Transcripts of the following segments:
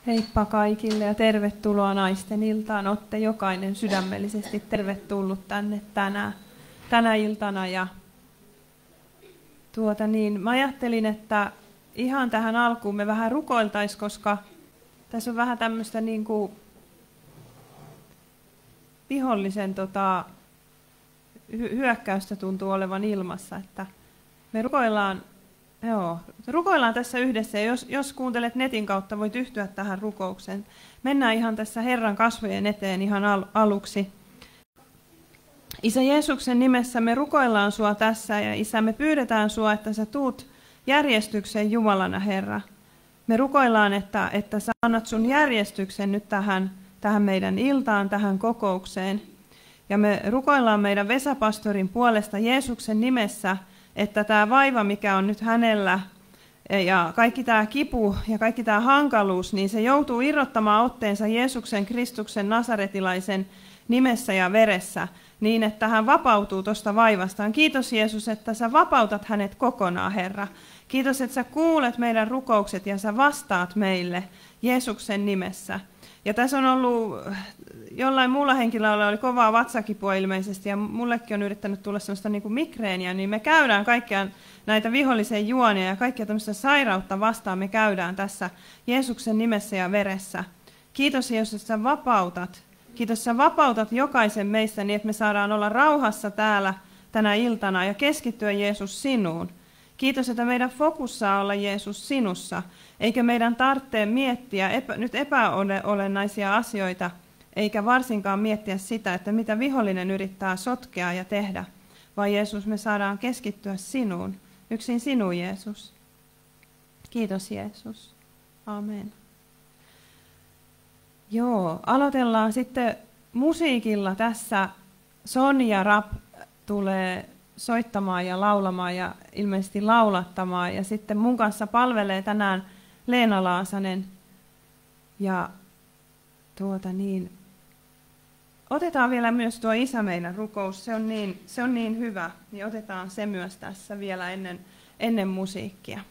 Heippa kaikille ja tervetuloa naisten iltaan. Olette jokainen sydämellisesti tervetullut tänne tänä iltana. Ja mä ajattelin, että ihan tähän alkuun me vähän rukoiltaisiin, koska tässä on vähän tämmöistä niin kuin vihollisen hyökkäystä tuntuu olevan ilmassa, että me rukoillaan tässä yhdessä, ja jos kuuntelet netin kautta, voit yhtyä tähän rukoukseen. Mennään ihan tässä Herran kasvojen eteen ihan aluksi. Isä Jeesuksen nimessä me rukoillaan sua tässä, ja Isä, me pyydetään sua, että sä tuut järjestyksen Jumalana, Herra. Me rukoillaan, että sä annat sun järjestyksen nyt tähän meidän iltaan, tähän kokoukseen. Ja me rukoillaan meidän Vesa-pastorin puolesta Jeesuksen nimessä, että tämä vaiva, mikä on nyt hänellä, ja kaikki tämä kipu ja kaikki tämä hankaluus, niin se joutuu irrottamaan otteensa Jeesuksen Kristuksen nasaretilaisen nimessä ja veressä, niin että hän vapautuu tuosta vaivastaan. Kiitos Jeesus, että sä vapautat hänet kokonaan, Herra. Kiitos, että sä kuulet meidän rukoukset ja sä vastaat meille Jeesuksen nimessä. Ja tässä on ollut, jollain muulla henkilöllä oli kovaa vatsakipua ilmeisesti, ja mullekin on yrittänyt tulla sellaista niin kuin migreeniä, niin me käydään kaikkia näitä vihollisen juonia ja kaikkia tämmöistä sairautta vastaan me käydään tässä Jeesuksen nimessä ja veressä. Kiitos Jeesus, että sä vapautat. Kiitos, sä vapautat jokaisen meistä niin, että me saadaan olla rauhassa täällä tänä iltana ja keskittyä Jeesus sinuun. Kiitos, että meidän fokus saa olla Jeesus sinussa, eikä meidän tarvitse miettiä nyt epäolennaisia asioita, eikä varsinkaan miettiä sitä, että mitä vihollinen yrittää sotkea ja tehdä, vaan Jeesus, me saadaan keskittyä sinuun, yksin sinuun Jeesus. Kiitos Jeesus. Amen. Joo, aloitellaan sitten musiikilla tässä. Sonja Rapp tulee soittamaan ja laulamaan ja ilmeisesti laulattamaan. Ja sitten mun kanssa palvelee tänään Leena Laasanen. Ja otetaan vielä myös tuo Isä meidän rukous. Se on niin hyvä, niin otetaan se myös tässä vielä ennen musiikkia.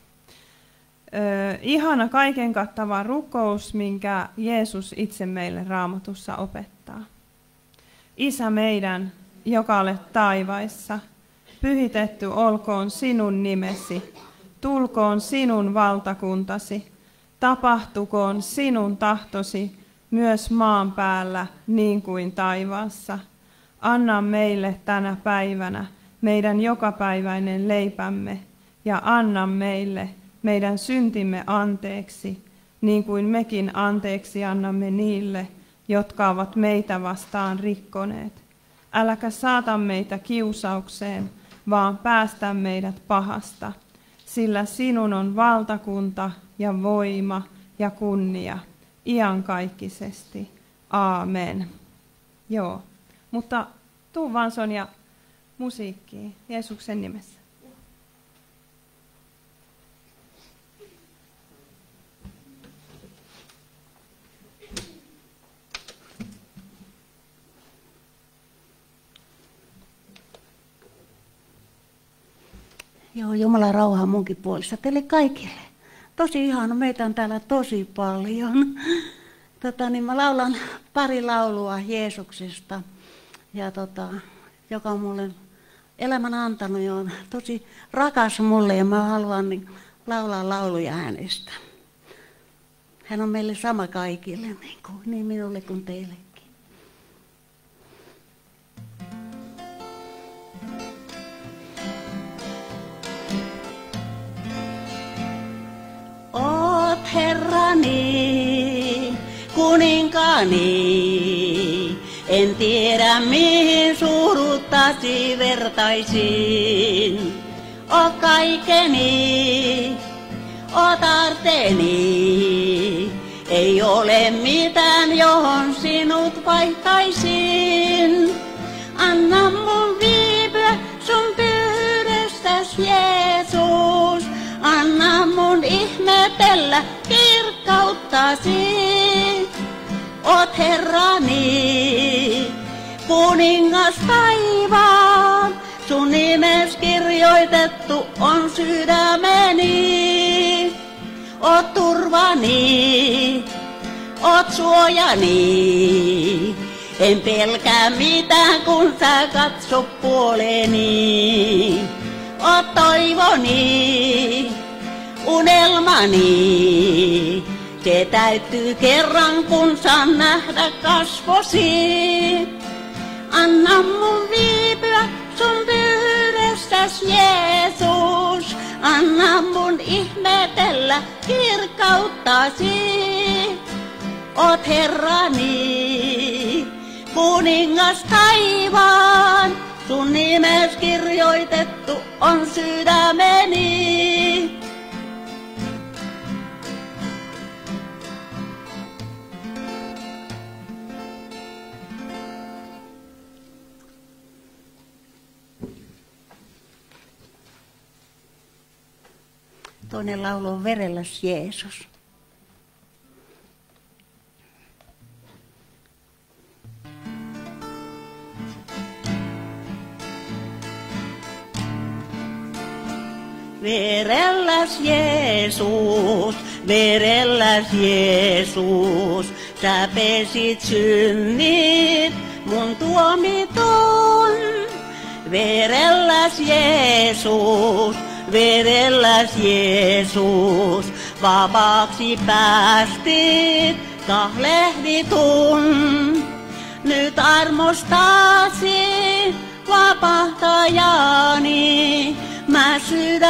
Ihana kaiken kattava rukous, minkä Jeesus itse meille Raamatussa opettaa. Isä meidän, joka olet taivaissa, pyhitetty olkoon sinun nimesi, tulkoon sinun valtakuntasi, tapahtukoon sinun tahtosi myös maan päällä niin kuin taivaassa. Anna meille tänä päivänä meidän jokapäiväinen leipämme ja anna meille meidän syntimme anteeksi, niin kuin mekin anteeksi annamme niille, jotka ovat meitä vastaan rikkoneet. Äläkä saata meitä kiusaukseen, vaan päästä meidät pahasta, sillä sinun on valtakunta ja voima ja kunnia iankaikkisesti. Aamen. Joo, mutta tuu vaan Sonja musiikkiin Jeesuksen nimessä. Joo, Jumalan rauhaa munkin puolesta teille kaikille. Tosi ihana, meitä on täällä tosi paljon. Mä laulan pari laulua Jeesuksesta, ja joka on mulle elämän antanut ja on tosi rakas mulle, ja mä haluan laulaa lauluja hänestä. Hän on meille sama kaikille, niin minulle kuin teille. Oot Herrani, kuninkaani, en tiedä mihin suuruttasi vertaisin. Oot kaikeni, oot arteeni, ei ole mitään johon sinut vaihtaisin. Anna mun viipyä sun pyydöstäs Jeesus. Anna mun ihmetellä kirkkauttasi. Oot Herrani, kuningas taivaan. Sun nimes kirjoitettu on sydämeni. Oot turvani, oot suojani. En pelkää mitään, kun sä katso puoleeni. Oot toivoni, unelmani. Se täyttyy kerran, kun saan nähdä kasvosi. Anna mun viipyä sun pyydessäs, Jeesus. Anna mun ihmetellä kirkauttasi. Oot Herrani, kuningas taivaan. Sun nimes kirjoitettu on sydämeni. Toinen laulu on Verelläs Jeesus. Verelläs Jeesus, verelläs Jeesus, sä pesit synnit mun tuomitun. Verelläs Jeesus, verelläs Jeesus, vapaaksi päästit kahlehditun. Nyt armostasi vapahtajani, mä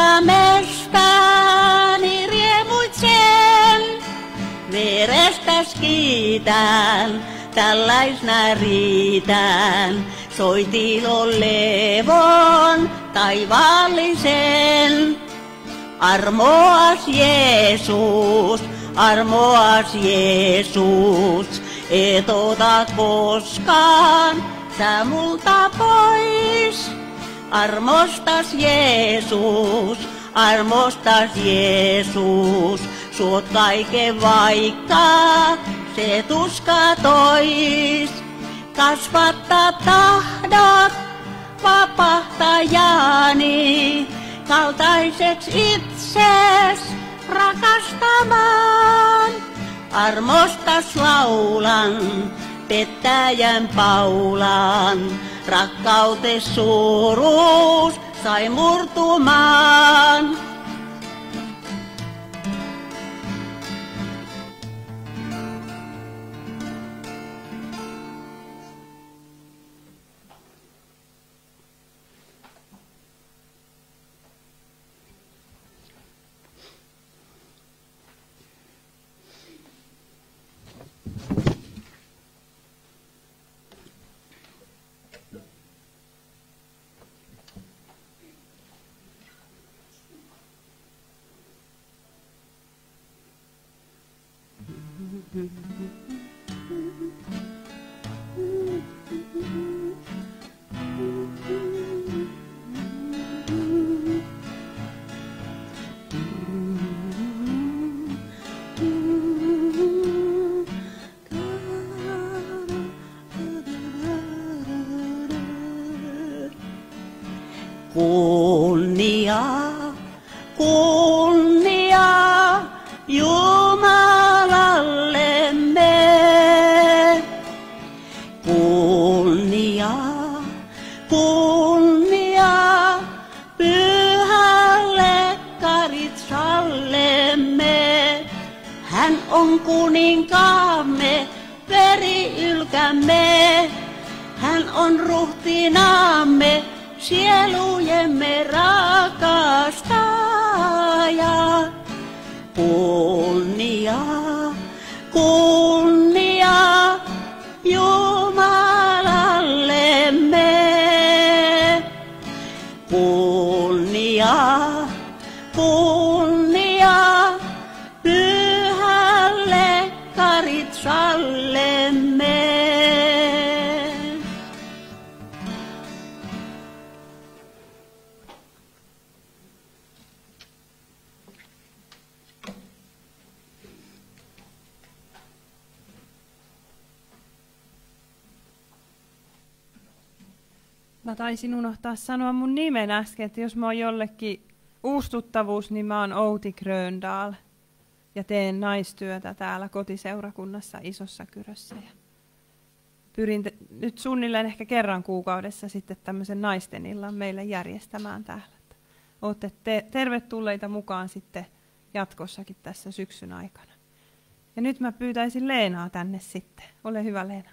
sydämestäni riemuitsen. Verestäs kiitän, tällaisna riitän, soitilon levon taivaallisen. Armoas Jeesus, armoas Jeesus, et ota koskaan sä multa pois. Armostas Jeesus, armostas Jeesus, suot kaiken vaikka se tuska tois. Kasvattaa tahdot vapahtajani, kaltaiseks itses rakastamaan. Armostas laulan pettäjän Paulan, rakkautes suuruus sai murtumaan. Kunnia, kunnia Jumalallemme. Kunnia, kunnia pyhälle Karitsallemme. Hän on kuninkaamme, veri-ylkämme. Hän on ruhtinaamme, sielujemme rakastaja. Kunnia, kunnia Jumalallemme. Kunnia, kunnia pyhälle Karitsallemme. Mä taisin unohtaa sanoa mun nimen äsken, että jos mä oon jollekin uustuttavuus, niin mä oon Outi Gröndal. ja teen naistyötä täällä kotiseurakunnassa Isossa Kyrössä. Ja pyrin nyt suunnilleen ehkä kerran kuukaudessa sitten tämmöisen naisten illan meille järjestämään täällä. Olette tervetulleita mukaan sitten jatkossakin tässä syksyn aikana. Ja nyt mä pyytäisin Leenaa tänne sitten. Ole hyvä, Leena.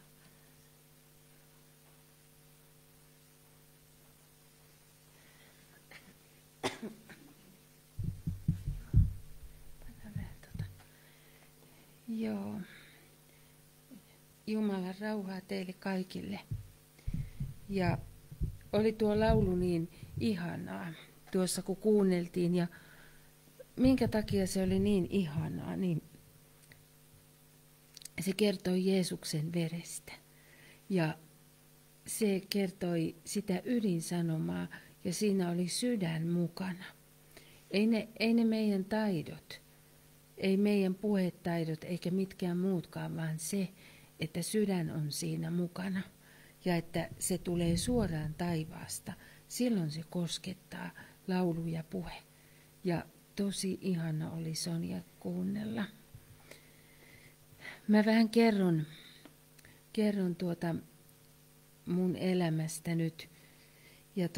Joo. Jumalan rauhaa teille kaikille. Ja oli tuo laulu niin ihanaa tuossa kun kuunneltiin ja minkä takia se oli niin ihanaa, niin se kertoi Jeesuksen verestä ja se kertoi sitä ydinsanomaa ja siinä oli sydän mukana. Ei ne meidän taidot, ei meidän puhetaidot eikä mitkään muutkaan, vaan se, että sydän on siinä mukana ja että se tulee suoraan taivaasta. Silloin se koskettaa laulu ja puhe. Ja tosi ihana oli Sonja kuunnella. Mä vähän kerron mun elämästä nyt. Ja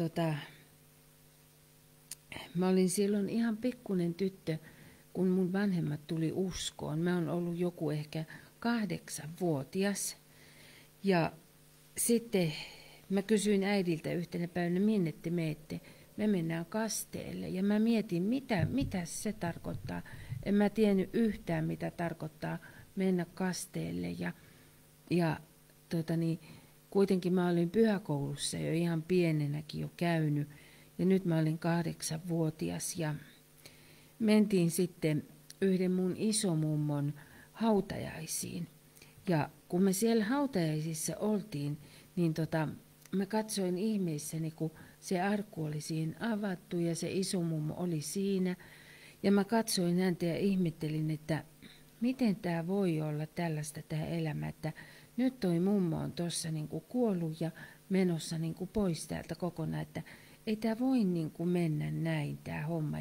mä olin silloin ihan pikkunen kun mun vanhemmat tuli uskoon. Mä oon ollut joku ehkä 8-vuotias. Ja sitten mä kysyin äidiltä yhtenä päivänä, minne te meette. Me mennään kasteelle. Ja mä mietin, mitä se tarkoittaa. En mä tiennyt yhtään, mitä tarkoittaa mennä kasteelle. Ja kuitenkin mä olin pyhäkoulussa jo ihan pienenäkin jo käynyt. Ja nyt mä olin 8-vuotias ja mentiin sitten yhden mun isomummon hautajaisiin. Ja kun me siellä hautajaisissa oltiin, niin mä katsoin ihmeissäni, kun se arkku oli siinä avattu ja se isomummo oli siinä. Ja mä katsoin häntä ja ihmettelin, että miten tämä voi olla tällaista tämä elämä, että nyt toi mummo on tuossa niinku kuollut ja menossa niinku pois täältä kokonaan, että ei tämä voi niinku mennä näin tämä homma.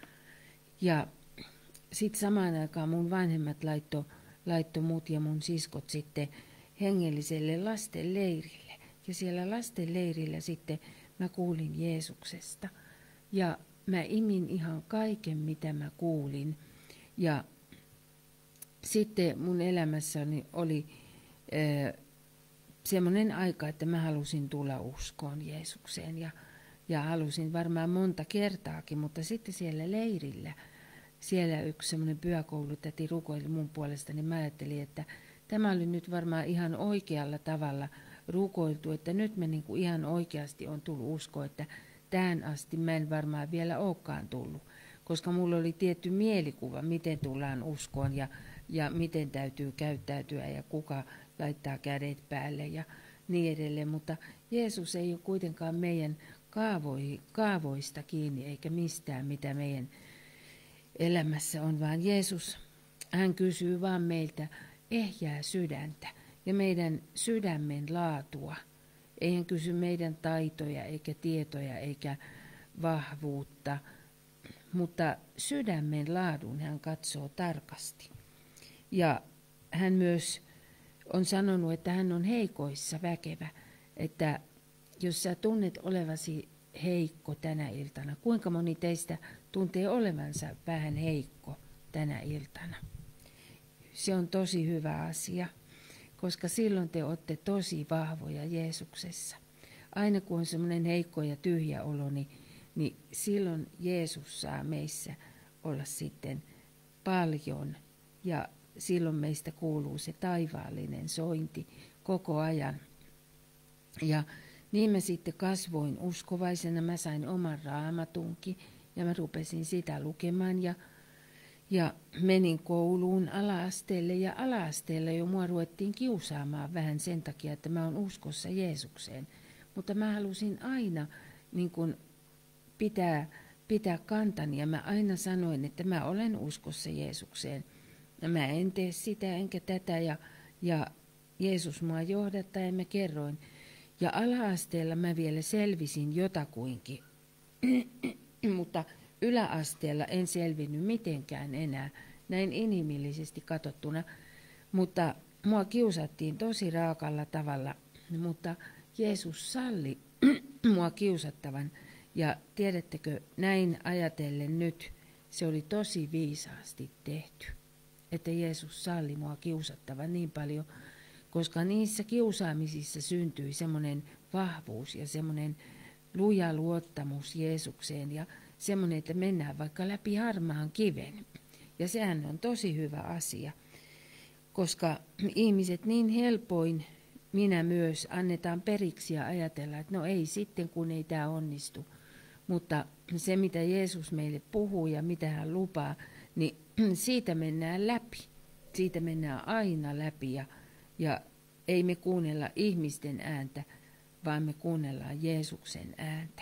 Ja sitten samaan aikaan mun vanhemmat laittoi mut ja mun siskot sitten hengelliselle lastenleirille. Ja siellä lastenleirillä sitten mä kuulin Jeesuksesta. Ja mä imin ihan kaiken, mitä mä kuulin. Ja sitten mun elämässäni oli semmoinen aika, että mä halusin tulla uskoon Jeesukseen. Ja halusin varmaan monta kertaakin, mutta sitten siellä leirillä, siellä yksi semmoinen pyhäkoulutäti rukoili mun puolesta, niin mä ajattelin, että tämä oli nyt varmaan ihan oikealla tavalla rukoiltu, että nyt mä niinku ihan oikeasti on tullut usko, että tähän asti mä en varmaan vielä olekaan tullut, koska mulla oli tietty mielikuva, miten tullaan uskoon ja miten täytyy käyttäytyä ja kuka laittaa kädet päälle ja niin edelleen, mutta Jeesus ei ole kuitenkaan meidän kaavoista kiinni eikä mistään, mitä meidän elämässä on, vaan Jeesus, hän kysyy vaan meiltä ehjää sydäntä ja meidän sydämen laatua. Ei hän kysy meidän taitoja eikä tietoja eikä vahvuutta, mutta sydämen laadun hän katsoo tarkasti. Ja hän myös on sanonut, että hän on heikoissa väkevä, että jos sä tunnet olevasi heikko tänä iltana, kuinka moni teistä tuntee olevansa vähän heikko tänä iltana? Se on tosi hyvä asia, koska silloin te olette tosi vahvoja Jeesuksessa. Aina kun on semmoinen heikko ja tyhjä olo, niin silloin Jeesus saa meissä olla sitten paljon ja silloin meistä kuuluu se taivaallinen sointi koko ajan. Ja niin mä sitten kasvoin uskovaisena, mä sain oman raamatunkin ja mä rupesin sitä lukemaan ja menin kouluun ala-asteelle ja ala-asteella jo mua ruvettiin kiusaamaan vähän sen takia, että mä oon uskossa Jeesukseen. Mutta mä halusin aina niin kun pitää kantani ja mä aina sanoin, että mä olen uskossa Jeesukseen. Ja mä en tee sitä enkä tätä ja Jeesus mua johdattaa ja mä kerroin. Ja ala-asteella mä vielä selvisin jotakuinkin, mutta yläasteella en selvinnyt mitenkään enää. näin inhimillisesti katsottuna. Mutta mua kiusattiin tosi raakalla tavalla, mutta Jeesus salli mua kiusattavan. Ja tiedättekö, näin ajatellen nyt, se oli tosi viisaasti tehty, että Jeesus salli mua kiusattavan niin paljon, koska niissä kiusaamisissa syntyi semmoinen vahvuus ja semmoinen luja luottamus Jeesukseen ja semmoinen, että mennään vaikka läpi harmaan kiven. Ja sehän on tosi hyvä asia, koska ihmiset niin helpoin, minä myös, annetaan periksi ja ajatellaan, että no ei sitten, kun ei tämä onnistu. Mutta se, mitä Jeesus meille puhuu ja mitä hän lupaa, niin siitä mennään läpi. Siitä mennään aina läpi ja ei me kuunnella ihmisten ääntä, vaan me kuunnellaan Jeesuksen ääntä.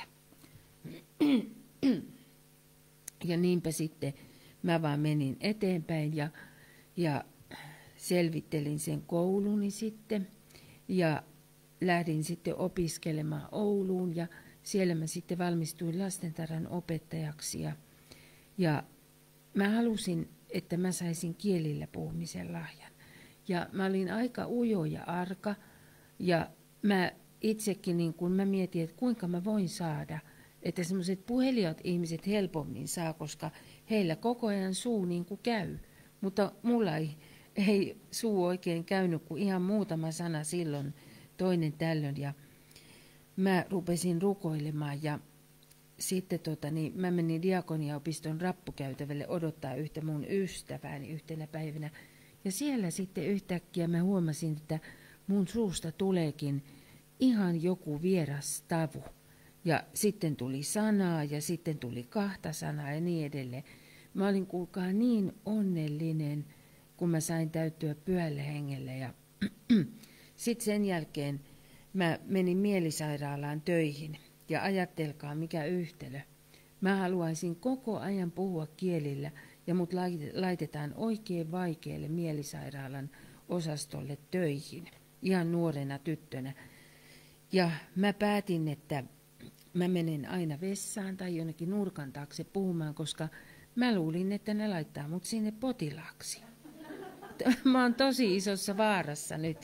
Ja niinpä sitten mä vaan menin eteenpäin ja selvittelin sen kouluni sitten ja lähdin sitten opiskelemaan Ouluun ja siellä mä sitten valmistuin lastentarhan opettajaksi ja mä halusin, että mä saisin kielillä puhumisen lahjan. Ja mä olin aika ujo ja arka ja mä itsekin niin kun mä mietin, että kuinka mä voin saada, että semmoiset puhelijat ihmiset helpommin saa, koska heillä koko ajan suu niin kuin käy. Mutta mulla ei suu oikein käynyt kuin ihan muutama sana silloin, toinen tällöin ja mä rupesin rukoilemaan ja sitten mä menin diakoniaopiston rappukäytävälle odottaa yhtä mun ystävääni yhtenä päivänä. Ja siellä sitten yhtäkkiä mä huomasin, että mun suusta tuleekin ihan joku vieras tavu. Ja sitten tuli sanaa ja sitten tuli 2 sanaa ja niin edelleen. Mä olin kuulkaa niin onnellinen, kun mä sain täyttyä pyhällä hengellä. Ja sitten sen jälkeen mä menin mielisairaalaan töihin. Ja ajattelkaa mikä yhtälö. Mä haluaisin koko ajan puhua kielillä ja mut laitetaan oikein vaikealle mielisairaalan osastolle töihin. Ihan nuorena tyttönä. Ja mä päätin, että mä menen aina vessaan tai jonnekin nurkan taakse puhumaan, koska mä luulin, että ne laittaa mut sinne potilaaksi. Mä oon tosi isossa vaarassa nyt.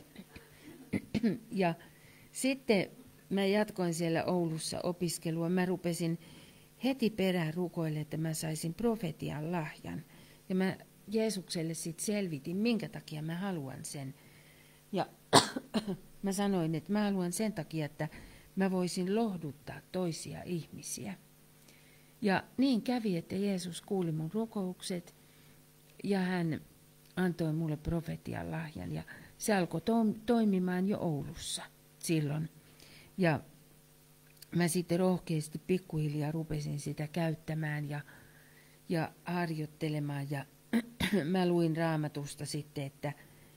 Ja sitten mä jatkoin siellä Oulussa opiskelua. Mä rupesin heti perään rukoille, että mä saisin profetian lahjan. Ja mä Jeesukselle sitten selvitin, minkä takia mä haluan sen. Ja mä sanoin, että mä haluan sen takia, että mä voisin lohduttaa toisia ihmisiä. Ja niin kävi, että Jeesus kuuli mun rukoukset ja hän antoi mulle profetian lahjan. Ja se alkoi toimimaan jo Oulussa silloin. Ja mä sitten rohkeasti pikkuhiljaa rupesin sitä käyttämään ja harjoittelemaan. Ja mä luin Raamatusta sitten, että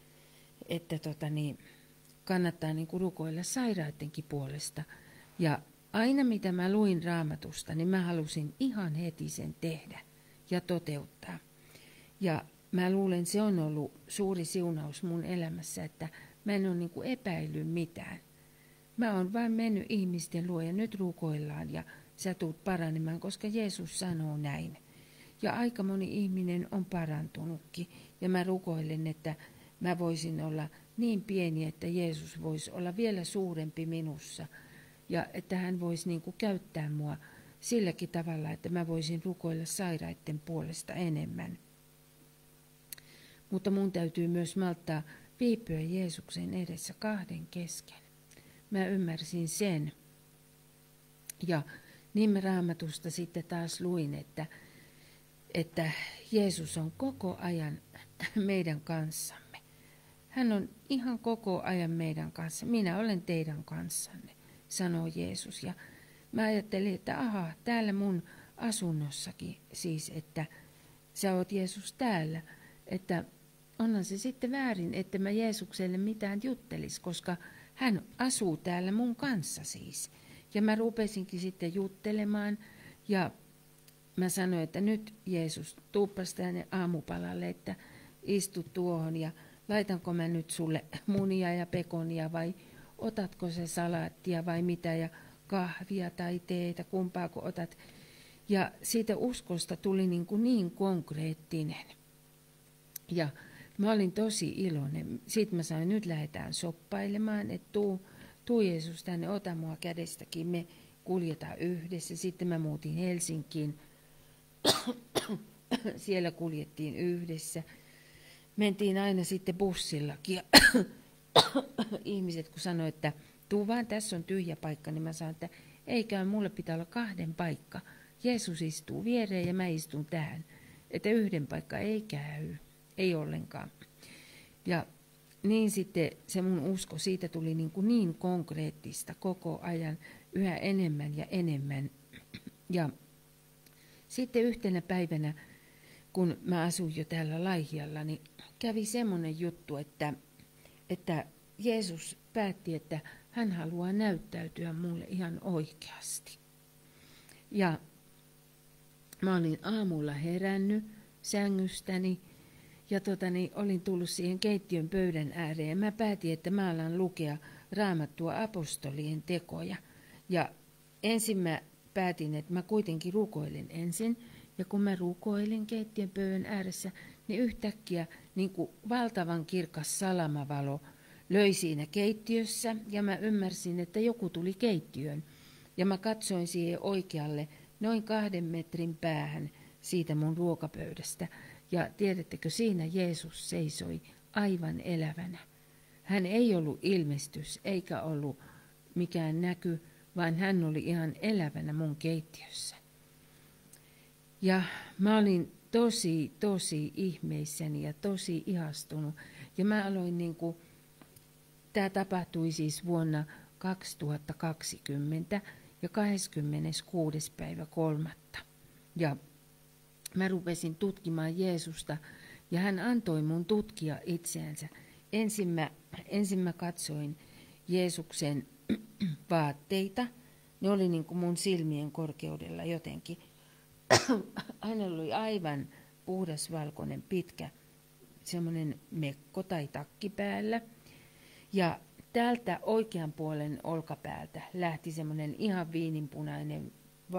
kannattaa niinku rukoilla sairaidenkin puolesta. Ja aina mitä mä luin Raamatusta, niin mä halusin ihan heti sen tehdä ja toteuttaa. Ja mä luulen, se on ollut suuri siunaus mun elämässä, että mä en ole niinku epäillyt mitään. Mä oon vain mennyt ihmisten luo ja nyt rukoillaan ja sä tuut paranemaan, koska Jeesus sanoo näin. Ja aika moni ihminen on parantunutkin ja mä rukoilen, että mä voisin olla niin pieni, että Jeesus voisi olla vielä suurempi minussa ja että hän voisi niinku käyttää mua silläkin tavalla, että mä voisin rukoilla sairaiden puolesta enemmän. Mutta mun täytyy myös malttaa viipyä Jeesuksen edessä 2 kesken. Mä ymmärsin sen. Ja niin mä Raamatusta sitten taas luin, että Jeesus on koko ajan meidän kanssamme. Hän on ihan koko ajan meidän kanssa. Minä olen teidän kanssanne, sanoo Jeesus. Ja mä ajattelin, että täällä mun asunnossakin siis, että sä oot Jeesus täällä. Että onhan se sitten väärin, että mä Jeesukselle mitään juttelis, koska hän asuu täällä mun kanssa siis. Ja mä rupesinkin sitten juttelemaan ja mä sanoin, että nyt Jeesus, tuuppas tänne aamupalalle, että istu tuohon ja laitanko mä nyt sulle munia ja pekonia vai otatko se salaattia vai mitä ja kahvia tai teetä, kumpaako otat. Ja siitä uskosta tuli niin konkreettinen. Ja mä olin tosi iloinen. Sitten mä sanoin, nyt lähdetään shoppailemaan, että tuu Jeesus tänne, ota mua kädestäkin, me kuljetaan yhdessä. Sitten mä muutin Helsinkiin, siellä kuljettiin yhdessä. Mentiin aina sitten bussillakin ja ihmiset kun sanoi, että tuu vaan, tässä on tyhjä paikka, niin mä sanoin, että eikä, mulle pitää olla 2 paikka. Jeesus istuu viereen ja mä istun tähän, että 1 paikka ei käy, ei ollenkaan. Ja niin sitten se mun usko siitä tuli niin konkreettista koko ajan yhä enemmän ja enemmän. Ja sitten yhtenä päivänä, kun mä asuin jo täällä Laihialla, niin kävi semmoinen juttu, että Jeesus päätti, että hän haluaa näyttäytyä mulle ihan oikeasti. Ja mä olin aamulla herännyt sängystäni ja olin tullut siihen keittiön pöydän ääreen ja mä päätin, että mä alan lukea Raamattua apostolien tekoja. Ja ensin mä päätin, että mä kuitenkin rukoilen ensin. Ja kun mä rukoilin keittiön pöydän ääressä, niin yhtäkkiä niin kuin valtavan kirkas salamavalo löi siinä keittiössä. Ja mä ymmärsin, että joku tuli keittiöön. Ja mä katsoin siihen oikealle noin 2 metrin päähän siitä mun ruokapöydästä. Ja tiedättekö, siinä Jeesus seisoi aivan elävänä. Hän ei ollut ilmestys eikä ollut mikään näky, vaan hän oli ihan elävänä mun keittiössä. Ja mä olin tosi ihmeissäni ja tosi ihastunut. Ja mä aloin tämä tapahtui siis vuonna 2020 ja 26. päivä 3. Ja mä rupesin tutkimaan Jeesusta ja hän antoi mun tutkia itseänsä. Ensin mä katsoin Jeesuksen vaatteita. Ne oli mun silmien korkeudella jotenkin. Hänellä oli aivan puhdasvalkoinen pitkä semmoinen mekko tai takki päällä. Ja täältä oikean puolen olkapäältä lähti semmoinen ihan viininpunainen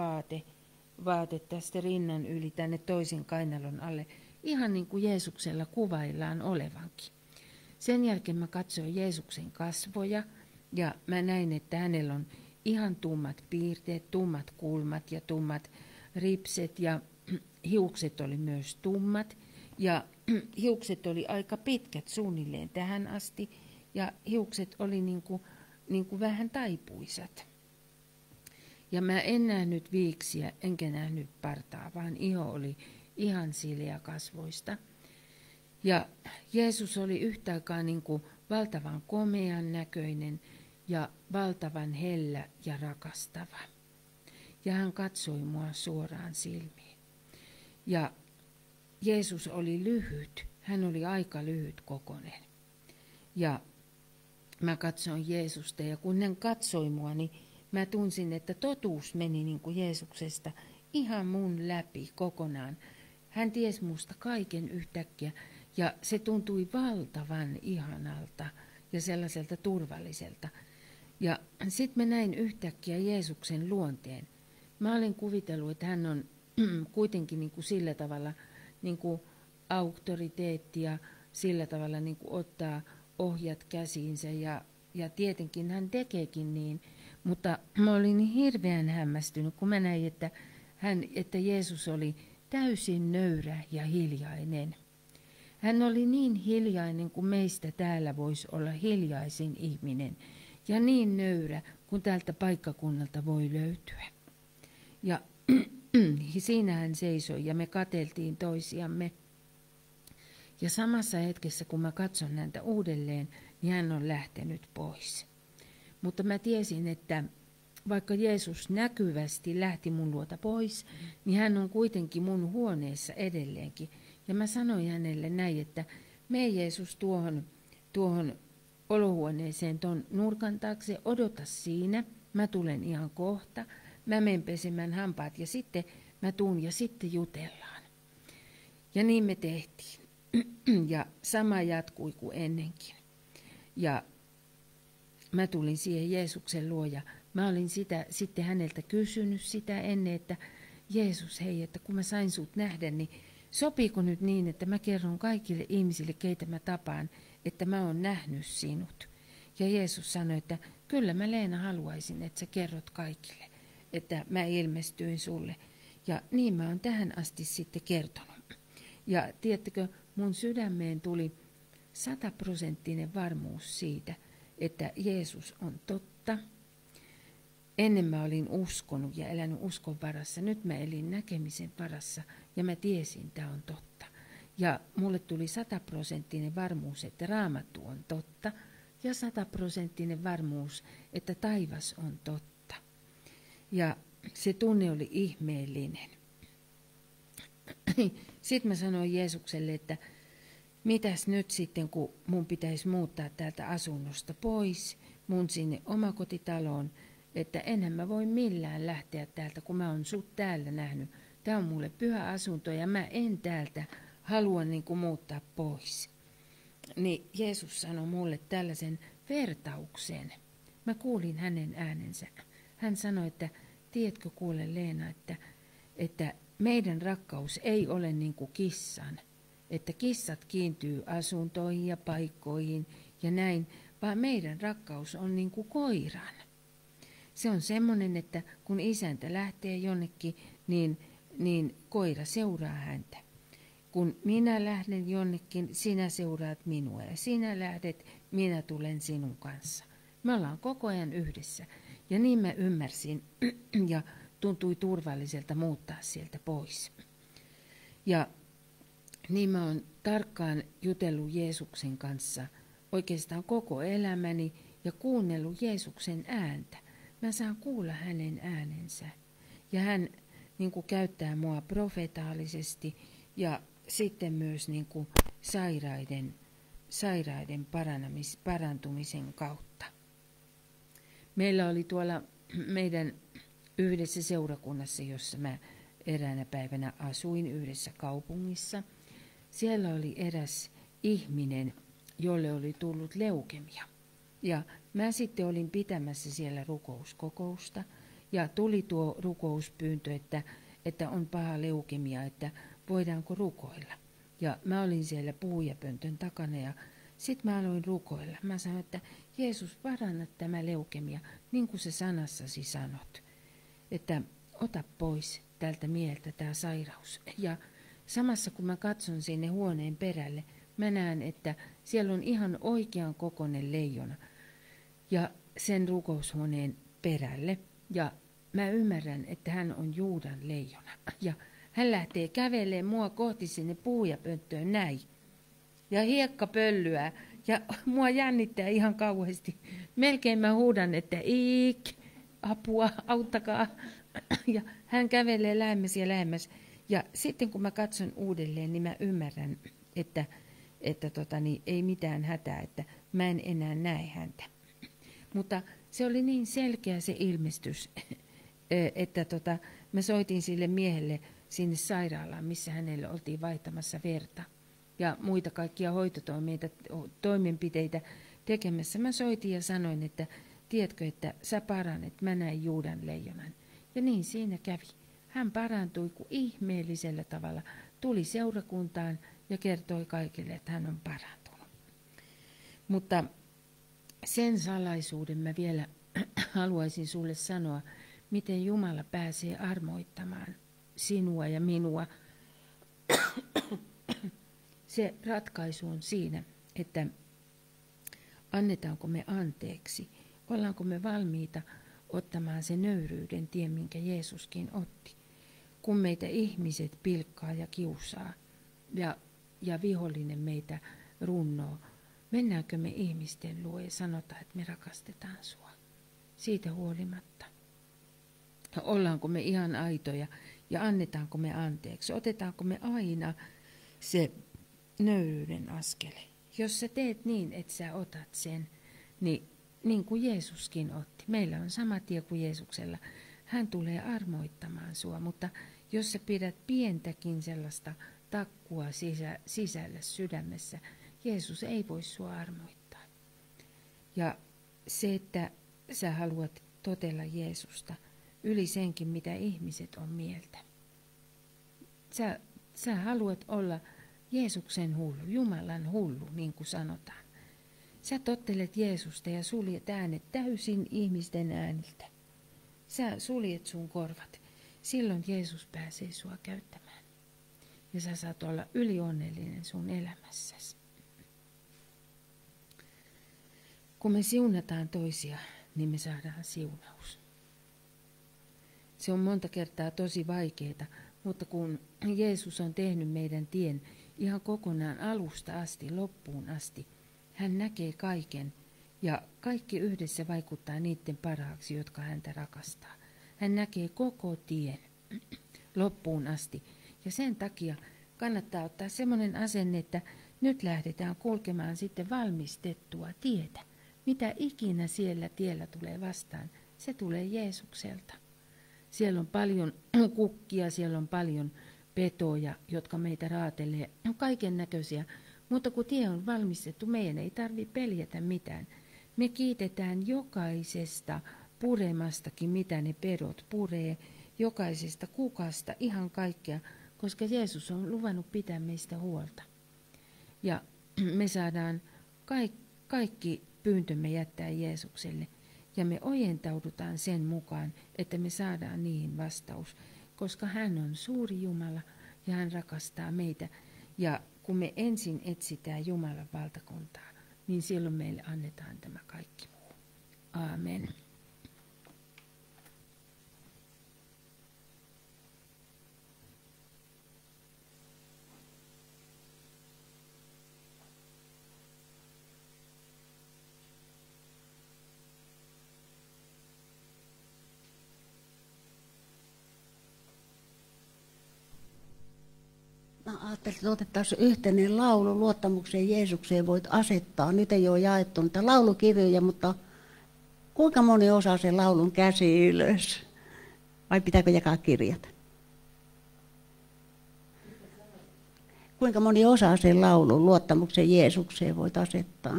vaate tästä rinnan yli tänne toisen kainalon alle. Ihan niin kuin Jeesuksella kuvaillaan olevankin. Sen jälkeen mä katsoin Jeesuksen kasvoja ja mä näin, että hänellä on ihan tummat piirteet, tummat kulmat ja tummat ripset ja hiukset oli myös tummat ja hiukset oli aika pitkät suunnilleen tähän asti ja hiukset oli niin kuin vähän taipuisat. Ja mä en nähnyt viiksiä enkä nähnyt partaa, vaan iho oli ihan sileä kasvoista. Ja Jeesus oli yhtä aikaa niin kuin valtavan komean näköinen ja valtavan hellä ja rakastava. Ja hän katsoi mua suoraan silmiin. Ja Jeesus oli lyhyt, hän oli aika lyhyt kokoinen. Ja mä katsoin Jeesusta ja kun hän katsoi mua, niin mä tunsin, että totuus meni niin kuin Jeesuksesta ihan mun läpi kokonaan. Hän tiesi musta kaiken yhtäkkiä ja se tuntui valtavan ihanalta ja sellaiselta turvalliselta. Ja sitten mä näin yhtäkkiä Jeesuksen luonteen. Mä olin kuvitellut, että hän on kuitenkin niin kuin sillä tavalla niin kuin auktoriteetti ja sillä tavalla niin kuin ottaa ohjat käsiinsä ja tietenkin hän tekeekin niin. Mutta mä olin niin hirveän hämmästynyt, kun mä näin, että Jeesus oli täysin nöyrä ja hiljainen. Hän oli niin hiljainen kuin meistä täällä voisi olla hiljaisin ihminen ja niin nöyrä kuin tältä paikkakunnalta voi löytyä. Ja siinä hän seisoi ja me katseltiin toisiamme. Ja samassa hetkessä, kun mä katson häntä uudelleen, niin hän on lähtenyt pois. Mutta mä tiesin, että vaikka Jeesus näkyvästi lähti mun luota pois, niin hän on kuitenkin mun huoneessa edelleenkin. Ja mä sanoin hänelle näin, että mene Jeesus tuohon olohuoneeseen ton nurkan taakse, odota siinä, mä tulen ihan kohta. Mä menen pesemään hampaat ja sitten mä tuun ja sitten jutellaan. Ja niin me tehtiin. Ja sama jatkui kuin ennenkin. Ja mä tulin siihen Jeesuksen luo ja mä olin sitä sitten häneltä kysynyt sitä ennen, että Jeesus, hei, että kun mä sain sut nähdä, niin sopiiko nyt niin, että mä kerron kaikille ihmisille, keitä mä tapaan, että mä oon nähnyt sinut. Ja Jeesus sanoi, että kyllä mä Leena haluaisin, että sä kerrot kaikille, että mä ilmestyin sulle. Ja niin mä oon tähän asti sitten kertonut. Ja tiedättekö, mun sydämeen tuli 100% varmuus siitä, että Jeesus on totta. Ennen mä olin uskonut ja elänyt uskon varassa. Nyt mä elin näkemisen varassa ja mä tiesin, että tämä on totta. Ja mulle tuli 100% varmuus, että Raamattu on totta. Ja 100% varmuus, että taivas on totta. Ja se tunne oli ihmeellinen. Sitten mä sanoin Jeesukselle, että mitäs nyt sitten, kun mun pitäisi muuttaa täältä asunnosta pois, mun sinne omakotitaloon, että enhän mä voi millään lähteä täältä, kun mä oon sut täällä nähnyt. Tää on mulle pyhä asunto ja mä en täältä halua niin kuin muuttaa pois. Niin Jeesus sanoi mulle tällaisen vertauksen. Mä kuulin hänen äänensä. Hän sanoi, että tiedätkö kuule Leena, että meidän rakkaus ei ole niin kuin kissan. Että kissat kiintyy asuntoihin ja paikkoihin ja näin, vaan meidän rakkaus on niin kuin koiran. Se on semmoinen, että kun isäntä lähtee jonnekin, niin koira seuraa häntä. Kun minä lähden jonnekin, sinä seuraat minua ja sinä lähdet, minä tulen sinun kanssa. Me ollaan koko ajan yhdessä ja niin mä ymmärsin ja tuntui turvalliselta muuttaa sieltä pois. Ja niin mä oon tarkkaan jutellut Jeesuksen kanssa oikeastaan koko elämäni ja kuunnellut Jeesuksen ääntä. Mä saan kuulla hänen äänensä ja hän niin kuin käyttää mua profetaalisesti ja sitten myös niin kuin sairaiden parantumisen kautta. Meillä oli tuolla meidän yhdessä seurakunnassa, jossa mä eräänä päivänä asuin yhdessä kaupungissa. Siellä oli eräs ihminen, jolle oli tullut leukemia. Ja mä sitten olin pitämässä siellä rukouskokousta ja tuli tuo rukouspyyntö, että on paha leukemia, että voidaanko rukoilla. Ja mä olin siellä puhujapöntön takana ja sitten mä aloin rukoilla. Mä sanoin, että Jeesus, paranna tämä leukemia, niin kuin sä sanassasi sanot. Että ota pois tältä mieltä tämä sairaus. Ja samassa kun mä katson sinne huoneen perälle, mä näen, että siellä on ihan oikean kokoinen leijona ja sen rukoushuoneen perälle. Ja mä ymmärrän, että hän on Juudan leijona. Ja hän lähtee kävelemään mua kohti sinne puhujapönttöön näin. Ja hiekka pöllyää. Ja mua jännittää ihan kauheasti. Melkein mä huudan, että apua, auttakaa. Ja hän kävelee lähemmäs ja lähemmäs. Ja sitten kun mä katson uudelleen, niin mä ymmärrän, että ei mitään hätää, että mä en enää näe häntä. Mutta se oli niin selkeä se ilmestys, että mä soitin sille miehelle sinne sairaalaan, missä hänelle oltiin vaihtamassa verta ja muita kaikkia hoitotoimenpiteitä tekemässä. Mä soitin ja sanoin, että tiedätkö, että sä parannet, mä näin Juudan leijonan. Ja niin siinä kävi. Hän parantui kuin ihmeellisellä tavalla, tuli seurakuntaan ja kertoi kaikille, että hän on parantunut. Mutta sen salaisuuden mä vielä haluaisin sulle sanoa, miten Jumala pääsee armoittamaan sinua ja minua. Se ratkaisu on siinä, että annetaanko me anteeksi, ollaanko me valmiita ottamaan se nöyryyden tie, minkä Jeesuskin otti. Kun meitä ihmiset pilkkaa ja kiusaa ja vihollinen meitä runnoo, mennäänkö me ihmisten luo ja sanotaan, että me rakastetaan sua siitä huolimatta? Ollaanko me ihan aitoja ja annetaanko me anteeksi? Otetaanko me aina se nöyryyden askele? Jos sä teet niin, että sä otat sen, niin kuin Jeesuskin otti. Meillä on sama tie kuin Jeesuksella. Hän tulee armoittamaan sua, mutta jos sä pidät pientäkin sellaista takkua sisällä sydämessä, Jeesus ei voi sua armoittaa. Ja se, että sä haluat totella Jeesusta yli senkin, mitä ihmiset on mieltä. Sä Sä haluat olla Jeesuksen hullu, Jumalan hullu, niin kuin sanotaan. Sä tottelet Jeesusta ja suljet äänet täysin ihmisten ääniltä. Sä suljet sun korvat. Silloin Jeesus pääsee sua käyttämään. Ja sä saat olla ylionnellinen sun elämässäsi. Kun me siunataan toisia, niin me saadaan siunaus. Se on monta kertaa tosi vaikeaa, mutta kun Jeesus on tehnyt meidän tien ihan kokonaan alusta asti, loppuun asti, hän näkee kaiken ja kaikki yhdessä vaikuttaa niiden parhaaksi, jotka häntä rakastaa. Hän näkee koko tien loppuun asti ja sen takia kannattaa ottaa semmoinen asenne, että nyt lähdetään kulkemaan sitten valmistettua tietä. Mitä ikinä siellä tiellä tulee vastaan, se tulee Jeesukselta. Siellä on paljon kukkia, siellä on paljon petoja, jotka meitä raatelee, kaiken näköisiä. Mutta kun tie on valmistettu, meidän ei tarvitse peljätä mitään. Me kiitetään jokaisesta puremastakin, mitä ne pedot puree, jokaisesta kukasta, ihan kaikkea, koska Jeesus on luvannut pitää meistä huolta. Ja me saadaan kaikki pyyntömme jättää Jeesukselle. Ja me ojentaudutaan sen mukaan, että me saadaan niihin vastaus, koska hän on suuri Jumala ja hän rakastaa meitä. Ja kun me ensin etsitään Jumalan valtakuntaa, niin silloin meille annetaan tämä kaikki muu. Aamen. Ajattelin, että otettaisiin yhteinen laulu luottamukseen Jeesukseen voit asettaa. Nyt ei ole jaettu niitä laulukirjoja, mutta kuinka moni osaa sen laulun käsi ylös? Vai pitääkö jakaa kirjat? Kuinka moni osaa sen laulun luottamukseen Jeesukseen voit asettaa?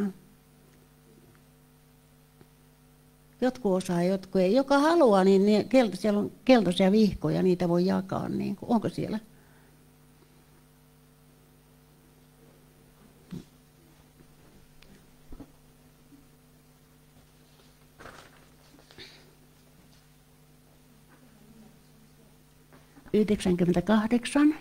Jotkut osaa, jotkut ei. Joka haluaa, niin siellä on keltaisia vihkoja, niitä voi jakaa. Niin onko siellä? Yhdeksänkymmentäkahdeksan.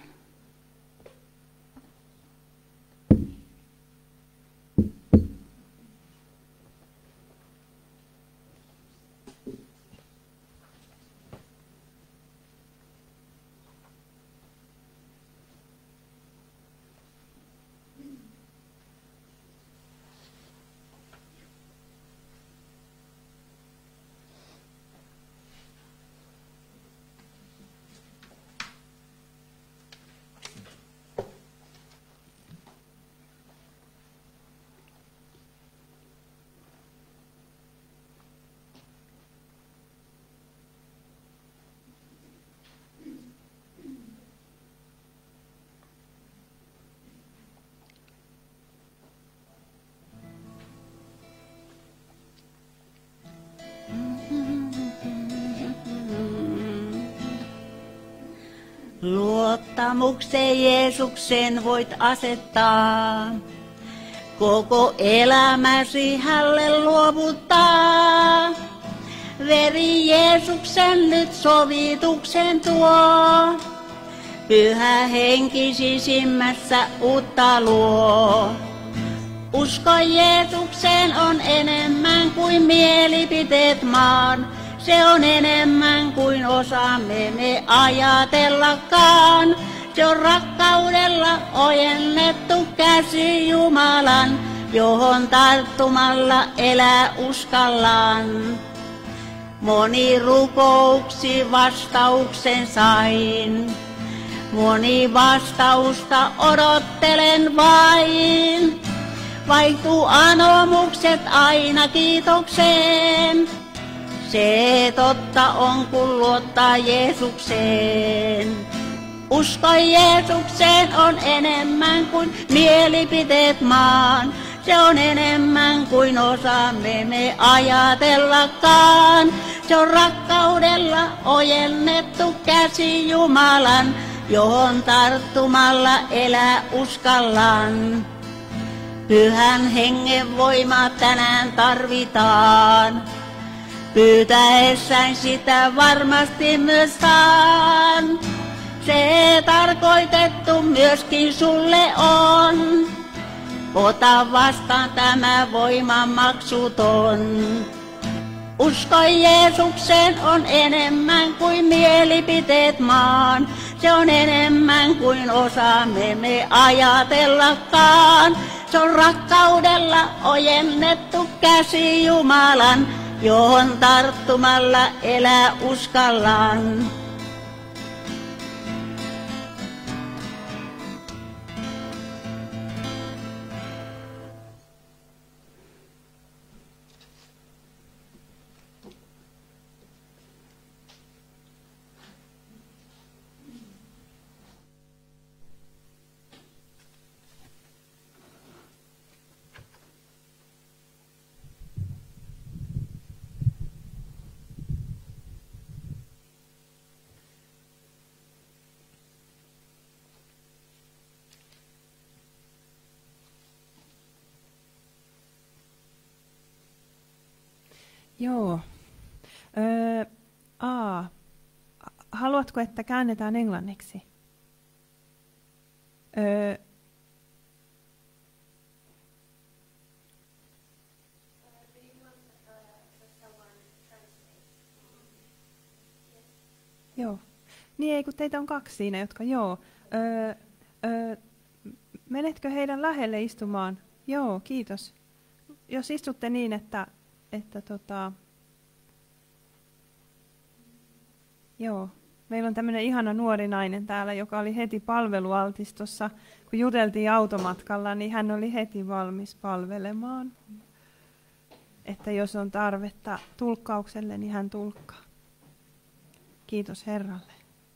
Luottamukseen Jeesuksen voit asettaa, koko elämäsi hälle luovuttaa. Veri Jeesuksen nyt sovituksen tuo, Pyhä Henki sisimmässä uutta luo. Usko Jeesukseen on enemmän kuin mielipiteet maan. Se on enemmän kuin osaamme me ajatellakaan. Se on rakkaudella ojennettu käsi Jumalan, johon tarttumalla elää uskallaan. Moni rukouksi vastauksen sain. Moni vastausta odottelen vain. Vaihtuu anomukset aina kiitokseen. Se totta on, kun luottaa Jeesukseen. Usko Jeesukseen on enemmän kuin mielipiteet maan. Se on enemmän kuin osaamme me ajatellakaan. Se on rakkaudella ojennettu käsi Jumalan, johon tarttumalla elää uskallan. Pyhän hengen voima tänään tarvitaan. Pyytäessäin sitä varmasti myös saan. Se tarkoitettu myöskin sulle on. Ota vastaan tämä voima maksuton. Usko Jeesukseen on enemmän kuin mielipiteet maan. Se on enemmän kuin osaamme me ajatellakaan. Se on rakkaudella ojennettu käsi Jumalan, johon tarttumalla elää uskallan. Joo. Haluatko, että käännetään englanniksi? Joo. Niin ei, kun teitä on kaksi siinä, jotka joo. Menetkö heidän lähelle istumaan? Joo, kiitos. Jos istutte niin, että joo, meillä on tämmöinen ihana nuori nainen täällä, joka oli heti palvelualtistossa. Kun juteltiin automatkalla, niin hän oli heti valmis palvelemaan. Että jos on tarvetta tulkkaukselle, niin hän tulkkaa. Kiitos Herralle.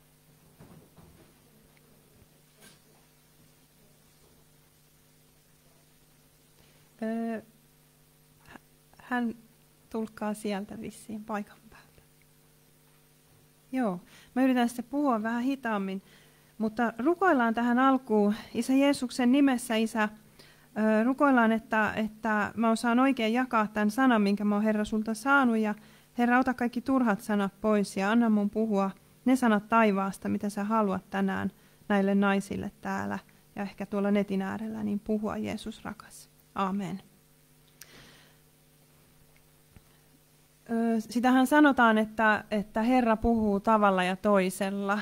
Hän tulkkaa sieltä vissiin paikan päältä. Joo, mä yritän sitten puhua vähän hitaammin, mutta rukoillaan tähän alkuun. Isä Jeesuksen nimessä, Isä, rukoillaan, että mä osaan oikein jakaa tämän sanan, minkä mä oon Herra sulta saanut. Ja Herra, ota kaikki turhat sanat pois ja anna mun puhua ne sanat taivaasta, mitä sä haluat tänään näille naisille täällä ja ehkä tuolla netin äärellä, niin puhua Jeesus rakas. Amen. Sitähän sanotaan, että Herra puhuu tavalla ja toisella.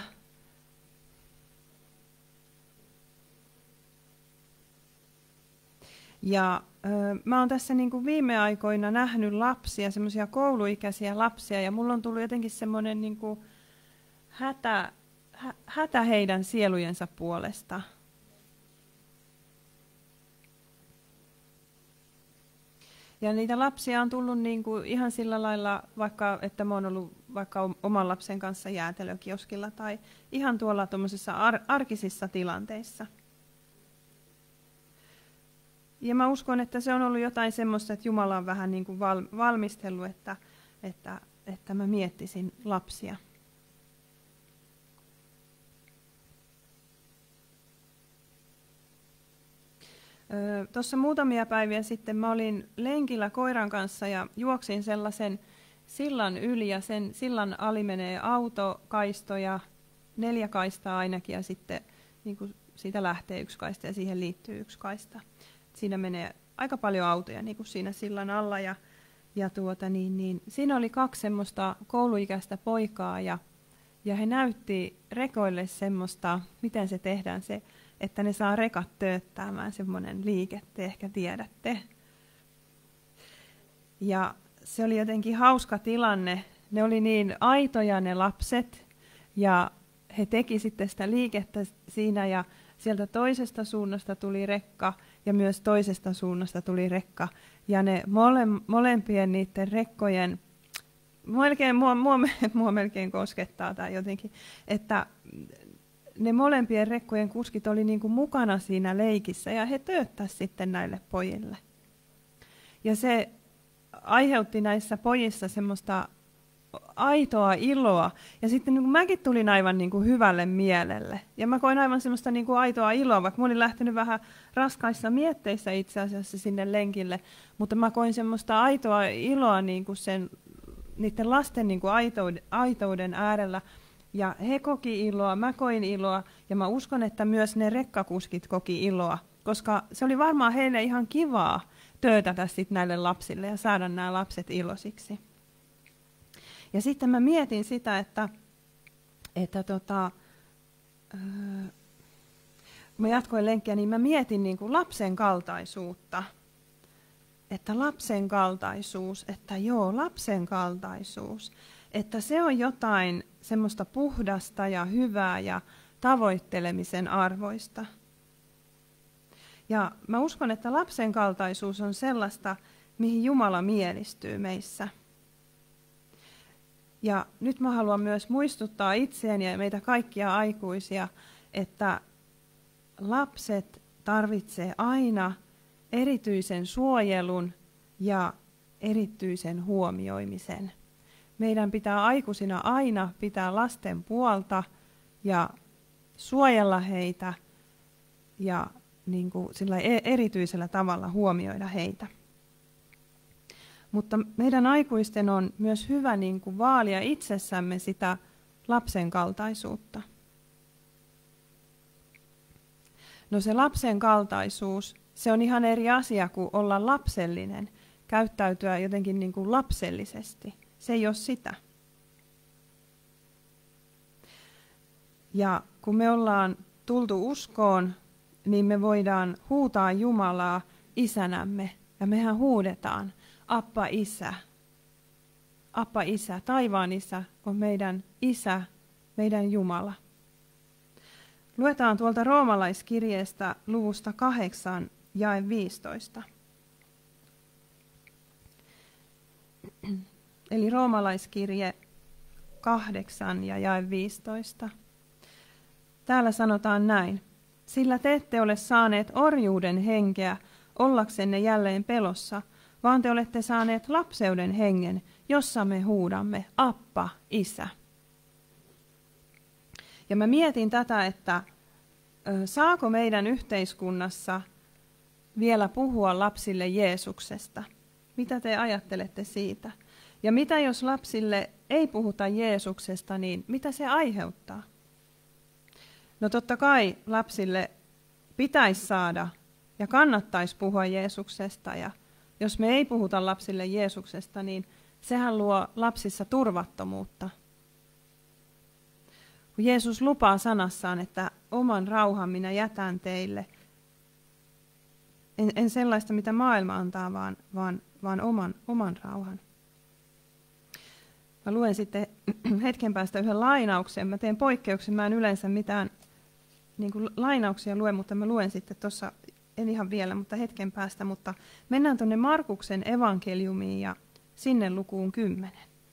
Ja mä oon tässä niin kuin viime aikoina nähnyt lapsia, semmoisia kouluikäisiä lapsia, ja mulla on tullut jotenkin semmoinen niin kuin hätä heidän sielujensa puolesta. Ja niitä lapsia on tullut niin kuin ihan sillä lailla, vaikka että mä oon ollut vaikka oman lapsen kanssa jäätelökioskilla tai ihan tuolla tuommoisissa arkisissa tilanteissa. Ja mä uskon, että se on ollut jotain semmoista, että Jumala on vähän niin kuin valmistellut, että mä miettisin lapsia. Tuossa muutamia päiviä sitten mä olin lenkillä koiran kanssa ja juoksin sellaisen sillan yli ja sen sillan ali menee autokaistoja, 4 kaistaa ainakin ja sitten niin kuin siitä lähtee 1 kaista ja siihen liittyy 1 kaista. Siinä menee aika paljon autoja niin kuin siinä sillan alla ja siinä oli 2 semmoista kouluikäistä poikaa ja he näytti rekoille semmoista, miten se tehdään se, että ne saa rekat tööttämään, semmoinen liike, te ehkä tiedätte. Ja se oli jotenkin hauska tilanne. Ne oli niin aitoja ne lapset ja he teki sitten sitä liikettä siinä ja sieltä toisesta suunnasta tuli rekka ja myös toisesta suunnasta tuli rekka. Ja ne molempien niiden rekkojen, mua melkein koskettaa tämä jotenkin, että ne molempien rekkojen kuskit oli niin kuin mukana siinä leikissä ja he tööttäisivät sitten näille pojille. Ja se aiheutti näissä pojissa semmoista aitoa iloa. Ja sitten niin kuin mäkin tulin aivan niin kuin hyvälle mielelle. Ja mä koin aivan semmoista niin kuin aitoa iloa, vaikka mä olin lähtenyt vähän raskaissa mietteissä itse asiassa sinne lenkille. Mutta mä koin semmoista aitoa iloa niin kuin niiden lasten niin kuin aitouden äärellä. Ja he koki iloa, mä koin iloa ja mä uskon, että myös ne rekkakuskit koki iloa. Koska se oli varmaan heille ihan kivaa töötätä sit näille lapsille ja saada nämä lapset iloisiksi. Ja sitten mä mietin sitä, että mä jatkoin lenkkiä, niin mä mietin niin kuin lapsen kaltaisuutta. Että lapsen kaltaisuus, että joo, lapsen kaltaisuus. Että se on jotain semmoista puhdasta ja hyvää ja tavoittelemisen arvoista. Ja mä uskon, että lapsen kaltaisuus on sellaista, mihin Jumala mielistyy meissä. Ja nyt mä haluan myös muistuttaa itseäni ja meitä kaikkia aikuisia, että lapset tarvitsee aina erityisen suojelun ja erityisen huomioimisen. Meidän pitää aikuisina aina pitää lasten puolta ja suojella heitä ja niin kuin sillä erityisellä tavalla huomioida heitä. Mutta meidän aikuisten on myös hyvä niin kuin vaalia itsessämme sitä lapsen kaltaisuutta. No se lapsen kaltaisuus, se on ihan eri asia kuin olla lapsellinen, käyttäytyä jotenkin niin kuin lapsellisesti. Se ei ole sitä. Ja kun me ollaan tultu uskoon, niin me voidaan huutaa Jumalaa isänämme. Ja mehän huudetaan, Appa Isä. Appa Isä, taivaan Isä on meidän Isä, meidän Jumala. Luetaan tuolta roomalaiskirjeestä luvusta 8, jae 15. Eli roomalaiskirje 8 ja jae 15. Täällä sanotaan näin. Sillä te ette ole saaneet orjuuden henkeä ollaksenne jälleen pelossa, vaan te olette saaneet lapseuden hengen, jossa me huudamme, Appa, Isä. Ja mä mietin tätä, että saako meidän yhteiskunnassa vielä puhua lapsille Jeesuksesta? Mitä te ajattelette siitä? Ja mitä jos lapsille ei puhuta Jeesuksesta, niin mitä se aiheuttaa? No totta kai lapsille pitäisi saada ja kannattaisi puhua Jeesuksesta. Ja jos me ei puhuta lapsille Jeesuksesta, niin sehän luo lapsissa turvattomuutta. Kun Jeesus lupaa sanassaan, että oman rauhan minä jätän teille. En sellaista, mitä maailma antaa, vaan oman rauhan. Mä luen sitten hetken päästä yhden lainauksen. Mä teen poikkeuksen, mä en yleensä mitään niin kuin lainauksia lue, mutta mä luen sitten tuossa, en ihan vielä, mutta hetken päästä. Mutta mennään tuonne Markuksen evankeliumiin ja sinne lukuun 10.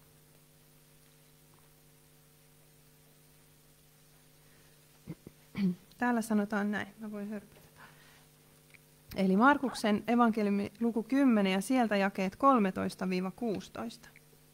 Täällä sanotaan näin, mä voin hörpytä. Eli Markuksen evankeliumi luku 10 ja sieltä jakeet 13-16.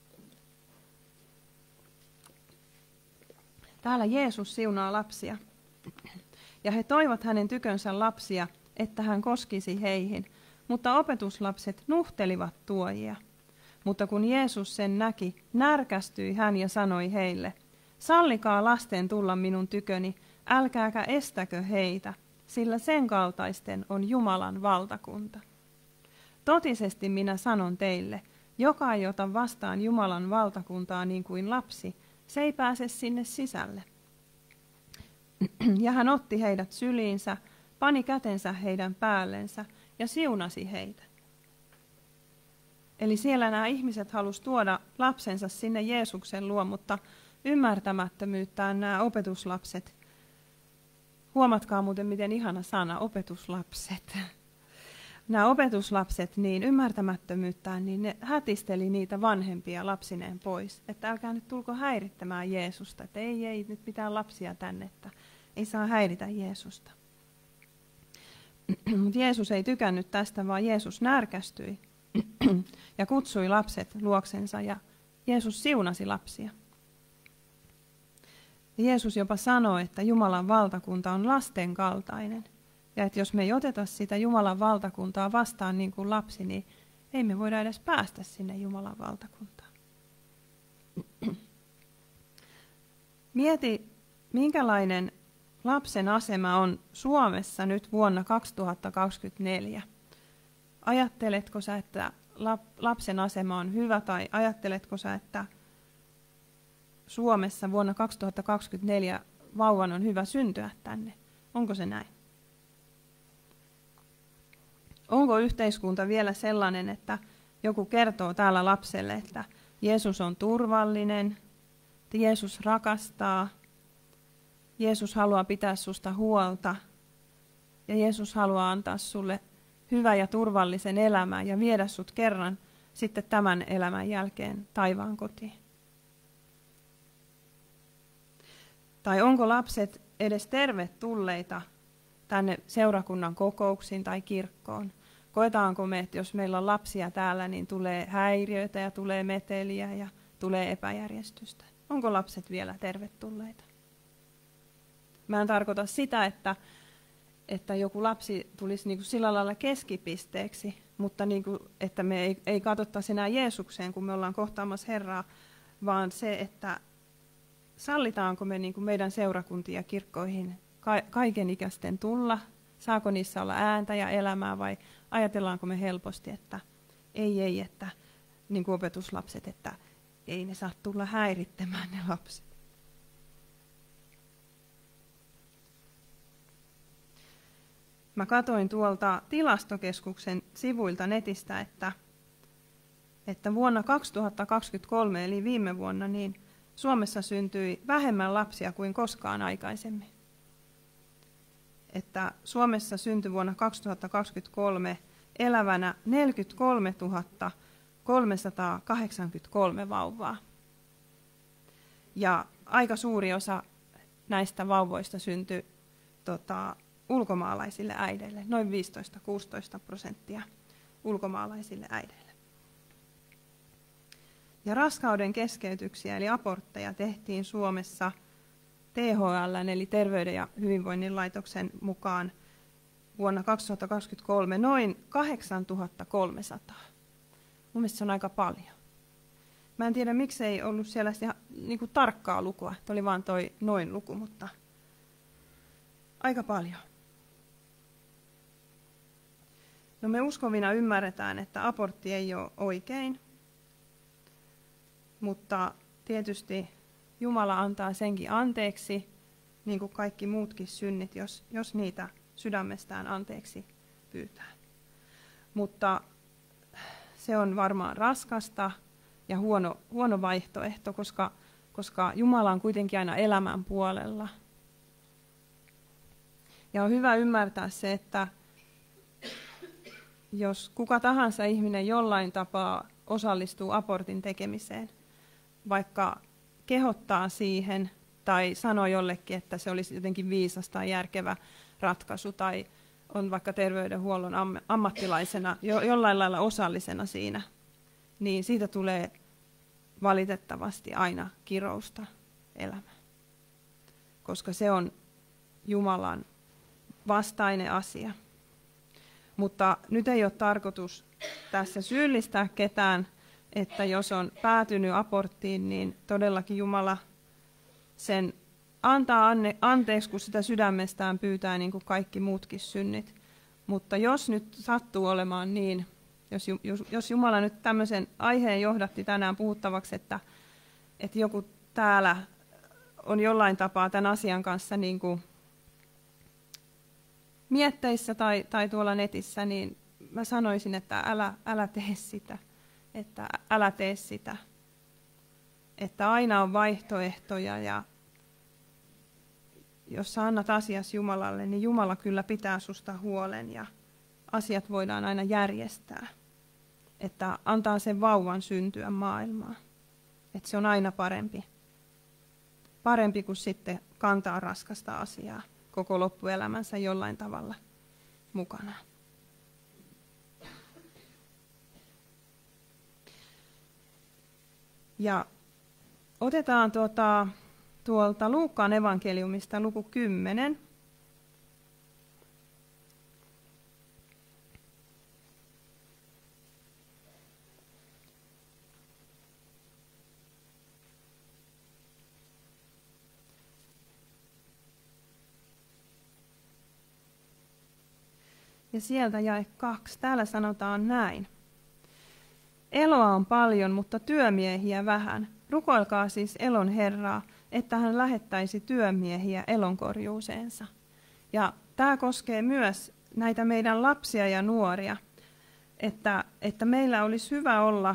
Täällä Jeesus siunaa lapsia, ja he toivat hänen tykönsä lapsia, että hän koskisi heihin, mutta opetuslapset nuhtelivat tuojia. Mutta kun Jeesus sen näki, närkästyi hän ja sanoi heille, sallikaa lasten tulla minun tyköni, älkääkä estäkö heitä, sillä sen kaltaisten on Jumalan valtakunta. Totisesti minä sanon teille, joka ei ota vastaan Jumalan valtakuntaa niin kuin lapsi, se ei pääse sinne sisälle. Ja hän otti heidät syliinsä, pani kätensä heidän päällensä ja siunasi heitä. Eli siellä nämä ihmiset halusivat tuoda lapsensa sinne Jeesuksen luo, mutta ymmärtämättömyyttään nämä opetuslapset. Huomatkaa muuten, miten ihana sana, opetuslapset. Nämä opetuslapset, niin ymmärtämättömyyttään, niin ne hätisteli niitä vanhempia lapsineen pois. Että älkää nyt tulko häirittämään Jeesusta, että ei nyt pitää lapsia tänne, että ei saa häiritä Jeesusta. Mutta Jeesus ei tykännyt tästä, vaan Jeesus närkästyi ja kutsui lapset luoksensa ja Jeesus siunasi lapsia. Ja Jeesus jopa sanoi, että Jumalan valtakunta on lasten kaltainen. Ja että jos me ei oteta sitä Jumalan valtakuntaa vastaan niin kuin lapsi, niin ei me voida edes päästä sinne Jumalan valtakuntaan. Mieti, minkälainen lapsen asema on Suomessa nyt vuonna 2024. Ajatteletko sä, että lapsen asema on hyvä, tai ajatteletko sä, että Suomessa vuonna 2024 vauvan on hyvä syntyä tänne? Onko se näin? Onko yhteiskunta vielä sellainen, että joku kertoo täällä lapselle, että Jeesus on turvallinen, että Jeesus rakastaa, Jeesus haluaa pitää susta huolta ja Jeesus haluaa antaa sulle hyvän ja turvallisen elämän ja viedä sut kerran sitten tämän elämän jälkeen taivaan kotiin? Tai onko lapset edes tervetulleita tänne seurakunnan kokouksiin tai kirkkoon? Koetaanko me, että jos meillä on lapsia täällä, niin tulee häiriöitä ja tulee meteliä ja tulee epäjärjestystä? Onko lapset vielä tervetulleita? Mä en tarkoita sitä, että joku lapsi tulisi niin kuin sillä lailla keskipisteeksi, mutta niin kuin, että me ei katsottaisi enää Jeesukseen, kun me ollaan kohtaamassa Herraa, vaan se, että sallitaanko me niin kuin meidän seurakuntiin ja kirkkoihin kaikenikäisten tulla, saako niissä olla ääntä ja elämää, vai ajatellaanko me helposti, että ei, että niin kuin opetuslapset, että ei ne saa tulla häirittämään ne lapset. Mä katsoin tuolta Tilastokeskuksen sivuilta netistä, että vuonna 2023, eli viime vuonna, niin Suomessa syntyi vähemmän lapsia kuin koskaan aikaisemmin. Että Suomessa syntyi vuonna 2023 elävänä 43 383 vauvaa. Ja aika suuri osa näistä vauvoista syntyi ulkomaalaisille äideille, noin 15-16% ulkomaalaisille äideille. Ja raskauden keskeytyksiä eli abortteja tehtiin Suomessa THL eli Terveyden ja hyvinvoinnin laitoksen mukaan vuonna 2023 noin 8300. Mun mielestä se on aika paljon. Mä en tiedä, miksi ei ollut siellä niin kuin tarkkaa lukua, että oli vaan toi noin luku, mutta aika paljon. No me uskovina ymmärretään, että abortti ei ole oikein, mutta tietysti Jumala antaa senkin anteeksi, niin kuin kaikki muutkin synnit, jos niitä sydämestään anteeksi pyytää. Mutta se on varmaan raskasta ja huono vaihtoehto, koska Jumala on kuitenkin aina elämän puolella. Ja on hyvä ymmärtää se, että jos kuka tahansa ihminen jollain tapaa osallistuu abortin tekemiseen, vaikka kehottaa siihen tai sanoo jollekin, että se olisi jotenkin viisas tai järkevä ratkaisu, tai on vaikka terveydenhuollon ammattilaisena jollain lailla osallisena siinä, niin siitä tulee valitettavasti aina kirousta elämään. Koska se on Jumalan vastainen asia. Mutta nyt ei ole tarkoitus tässä syyllistää ketään, että jos on päätynyt aborttiin, niin todellakin Jumala sen antaa anteeksi, kun sitä sydämestään pyytää niin kuin kaikki muutkin synnit. Mutta jos nyt sattuu olemaan niin, jos Jumala nyt tämmöisen aiheen johdatti tänään puhuttavaksi, että joku täällä on jollain tapaa tämän asian kanssa niin kuin mietteissä tai tuolla netissä, niin mä sanoisin, että älä tee sitä. Että älä tee sitä. Että aina on vaihtoehtoja ja jos sä annat asias Jumalalle, niin Jumala kyllä pitää susta huolen ja asiat voidaan aina järjestää. Että antaa sen vauvan syntyä maailmaan. Että se on aina parempi. Parempi kuin sitten kantaa raskasta asiaa koko loppuelämänsä jollain tavalla mukana. Ja otetaan tuolta Luukkaan evankeliumista luku 10. Ja sieltä jae 2. Täällä sanotaan näin. Eloa on paljon, mutta työmiehiä vähän. Rukoilkaa siis elon Herraa, että hän lähettäisi työmiehiä elonkorjuuseensa. Ja tämä koskee myös näitä meidän lapsia ja nuoria, että meillä olisi hyvä olla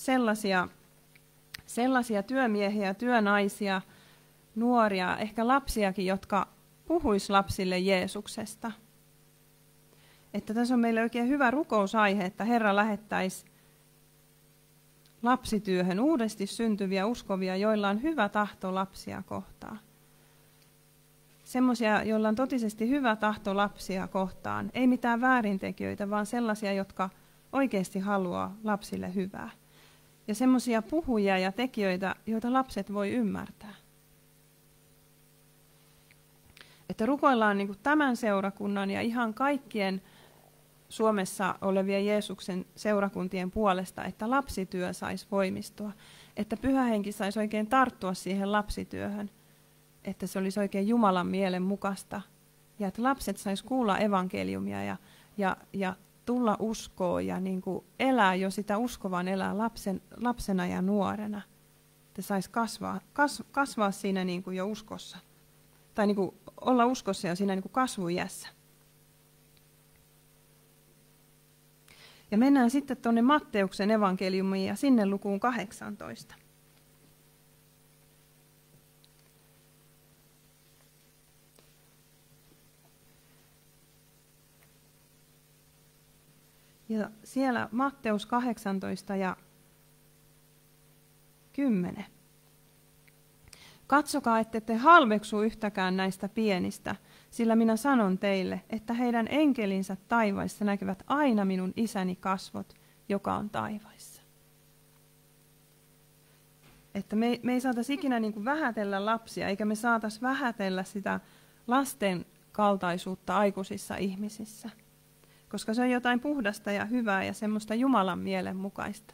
sellaisia työmiehiä, työnaisia, nuoria, ehkä lapsiakin, jotka puhuis lapsille Jeesuksesta. Että tässä on meille oikein hyvä rukousaihe, että Herra lähettäisi lapsityöhön uudesti syntyviä uskovia, joilla on hyvä tahto lapsia kohtaan. Semmoisia, joilla on totisesti hyvä tahto lapsia kohtaan. Ei mitään väärintekijöitä, vaan sellaisia, jotka oikeasti haluaa lapsille hyvää. Ja semmoisia puhujia ja tekijöitä, joita lapset voi ymmärtää. Että rukoillaan niin kuin tämän seurakunnan ja ihan kaikkien Suomessa olevien Jeesuksen seurakuntien puolesta, että lapsityö saisi voimistua, että Pyhä Henki saisi oikein tarttua siihen lapsityöhön, että se olisi oikein Jumalan mielen mukaista, ja että lapset sais kuulla evankeliumia ja tulla uskoon ja niin kuin elää jo sitä uskovan elää lapsena ja nuorena, että saisi kasvaa siinä niin kuin jo uskossa, tai niin kuin olla uskossa jo siinä niin kuin kasvuiässä. Ja mennään sitten tuonne Matteuksen evankeliumiin ja sinne lukuun 18. Ja siellä Matteus 18 ja 10. Katsokaa, ette te halveksu yhtäkään näistä pienistä, sillä minä sanon teille, että heidän enkelinsä taivaissa näkevät aina minun isäni kasvot, joka on taivaissa. Että me ei saataisi ikinä niin kuin vähätellä lapsia, eikä me saataisi vähätellä sitä lasten kaltaisuutta aikuisissa ihmisissä, koska se on jotain puhdasta ja hyvää ja semmoista Jumalan mielen mukaista.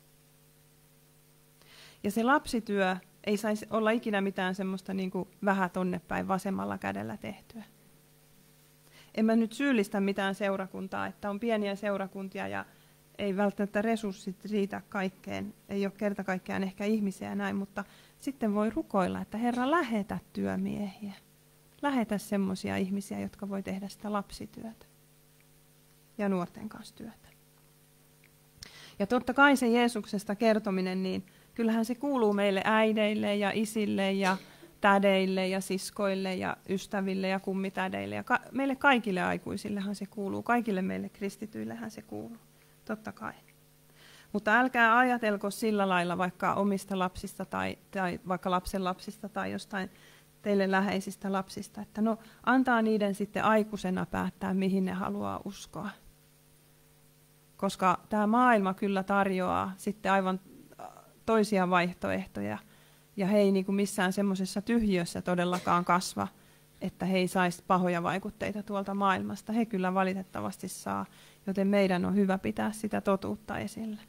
Ja se lapsityö ei saisi olla ikinä mitään semmoista niin kuin vähän tonne päin vasemmalla kädellä tehtyä. En mä nyt syyllistä mitään seurakuntaa, että on pieniä seurakuntia ja ei välttämättä resurssit riitä kaikkeen. Ei ole kerta kaikkiaan ehkä ihmisiä ja näin, mutta sitten voi rukoilla, että Herra, lähetä työmiehiä. Lähetä semmoisia ihmisiä, jotka voi tehdä sitä lapsityötä ja nuorten kanssa työtä. Ja totta kai se Jeesuksesta kertominen, niin kyllähän se kuuluu meille äideille ja isille ja tädeille ja siskoille ja ystäville ja kummitädeille. Ja meille kaikille aikuisillehan se kuuluu, kaikille meille kristityillehän se kuuluu, totta kai. Mutta älkää ajatelko sillä lailla vaikka omista lapsista tai vaikka lapsen lapsista tai jostain teille läheisistä lapsista, että no antaa niiden sitten aikuisena päättää, mihin ne haluaa uskoa. Koska tämä maailma kyllä tarjoaa sitten aivan toisia vaihtoehtoja, ja he ei niin kuin missään semmoisessa tyhjiössä todellakaan kasva, että he ei saisi pahoja vaikutteita tuolta maailmasta. He kyllä valitettavasti saa, joten meidän on hyvä pitää sitä totuutta esillä.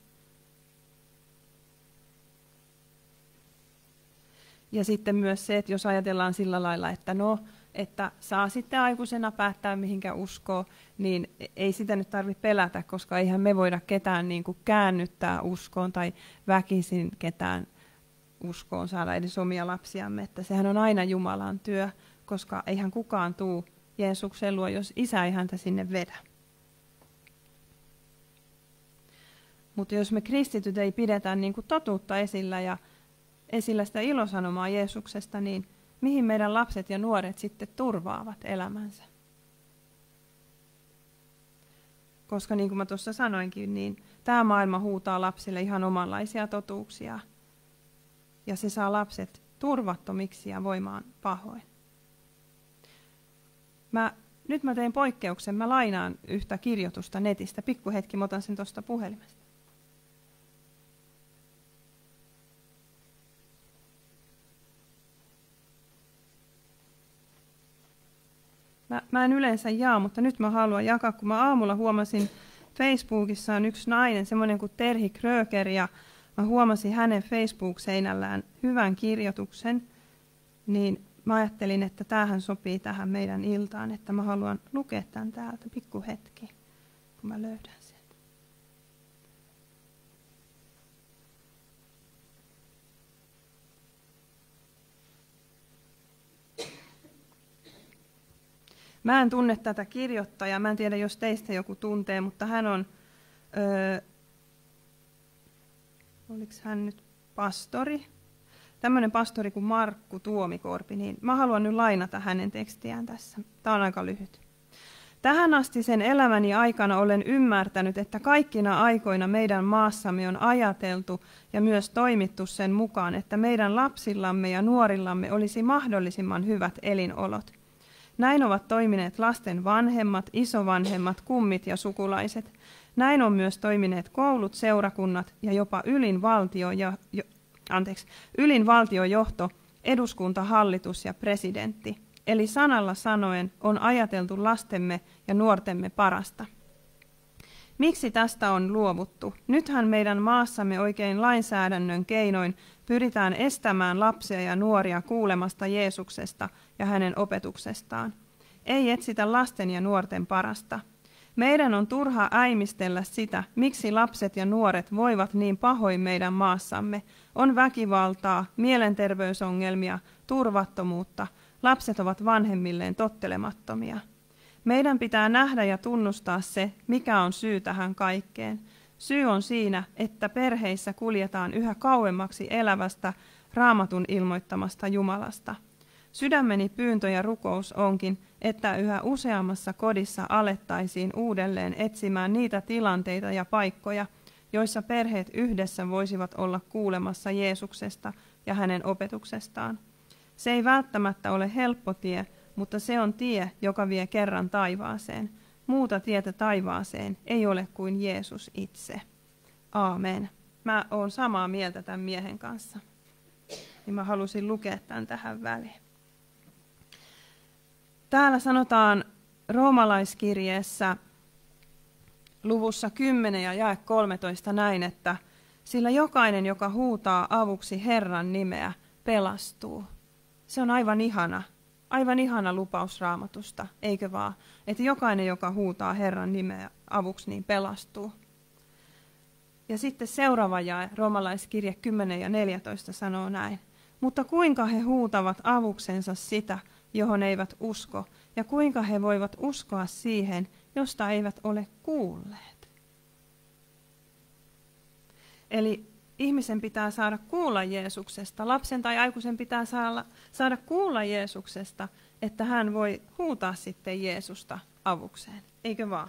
Ja sitten myös se, että jos ajatellaan sillä lailla, että että saa sitten aikuisena päättää, mihinkä uskoo, niin ei sitä nyt tarvitse pelätä, koska eihän me voida ketään niin kuin käännyttää uskoon tai väkisin ketään uskoon saada edes omia lapsiamme. Että sehän on aina Jumalan työ, koska eihän kukaan tuu Jeesuksen luo, jos isä ei häntä sinne vedä. Mutta jos me kristityt ei pidetä niin kuin totuutta esillä sitä ilosanomaa Jeesuksesta, niin mihin meidän lapset ja nuoret sitten turvaavat elämänsä? Koska niin kuin mä tuossa sanoinkin, niin tämä maailma huutaa lapsille ihan omanlaisia totuuksia. Ja se saa lapset turvattomiksi ja voimaan pahoin. Nyt mä teen poikkeuksen. Mä lainaan yhtä kirjoitusta netistä. Pikkuhetki, mä otan sen tuosta puhelimesta. Mä en yleensä jaa, mutta nyt mä haluan jakaa, kun mä aamulla huomasin Facebookissa on yksi nainen, semmoinen kuin Terhi Kröger, ja mä huomasin hänen Facebook-seinällään hyvän kirjoituksen, niin mä ajattelin, että tämähän sopii tähän meidän iltaan, että mä haluan lukea tämän täältä pikku hetki, kun mä löydän sen. Mä en tunne tätä kirjoittajaa, mä en tiedä, jos teistä joku tuntee, mutta hän on, oliko hän nyt pastori? Tämmöinen pastori kuin Markku Tuomikorpi, niin mä haluan nyt lainata hänen tekstiään tässä. Tämä on aika lyhyt. Tähän asti sen elämäni aikana olen ymmärtänyt, että kaikkina aikoina meidän maassamme on ajateltu ja myös toimittu sen mukaan, että meidän lapsillamme ja nuorillamme olisi mahdollisimman hyvät elinolot. Näin ovat toimineet lasten vanhemmat, isovanhemmat, kummit ja sukulaiset. Näin on myös toimineet koulut, seurakunnat ja jopa ylin valtiojohto, eduskunta, hallitus ja presidentti. Eli sanalla sanoen on ajateltu lastemme ja nuortemme parasta. Miksi tästä on luovuttu? Nythän meidän maassamme oikein lainsäädännön keinoin pyritään estämään lapsia ja nuoria kuulemasta Jeesuksesta ja hänen opetuksestaan. Ei etsitä lasten ja nuorten parasta. Meidän on turha äimistellä sitä, miksi lapset ja nuoret voivat niin pahoin meidän maassamme. On väkivaltaa, mielenterveysongelmia, turvattomuutta. Lapset ovat vanhemmilleen tottelemattomia. Meidän pitää nähdä ja tunnustaa se, mikä on syy tähän kaikkeen. Syy on siinä, että perheissä kuljetaan yhä kauemmaksi elävästä Raamatun ilmoittamasta Jumalasta. Sydämeni pyyntö ja rukous onkin, että yhä useammassa kodissa alettaisiin uudelleen etsimään niitä tilanteita ja paikkoja, joissa perheet yhdessä voisivat olla kuulemassa Jeesuksesta ja hänen opetuksestaan. Se ei välttämättä ole helppo tie, mutta se on tie, joka vie kerran taivaaseen. Muuta tietä taivaaseen ei ole kuin Jeesus itse. Aamen. Mä oon samaa mieltä tämän miehen kanssa. Niin mä halusin lukea tämän tähän väliin. Täällä sanotaan roomalaiskirjeessä luvussa 10 ja jae 13 näin, että sillä jokainen, joka huutaa avuksi Herran nimeä, pelastuu. Se on aivan ihana lupaus Raamatusta, eikö vaan? Että jokainen, joka huutaa Herran nimeä avuksi, niin pelastuu. Ja sitten seuraava jae, roomalaiskirje 10 ja 14 sanoo näin. Mutta kuinka he huutavat avuksensa sitä, johon eivät usko, ja kuinka he voivat uskoa siihen, josta eivät ole kuulleet. Eli ihmisen pitää saada kuulla Jeesuksesta, lapsen tai aikuisen pitää saada kuulla Jeesuksesta, että hän voi huutaa sitten Jeesusta avukseen, eikö vaan?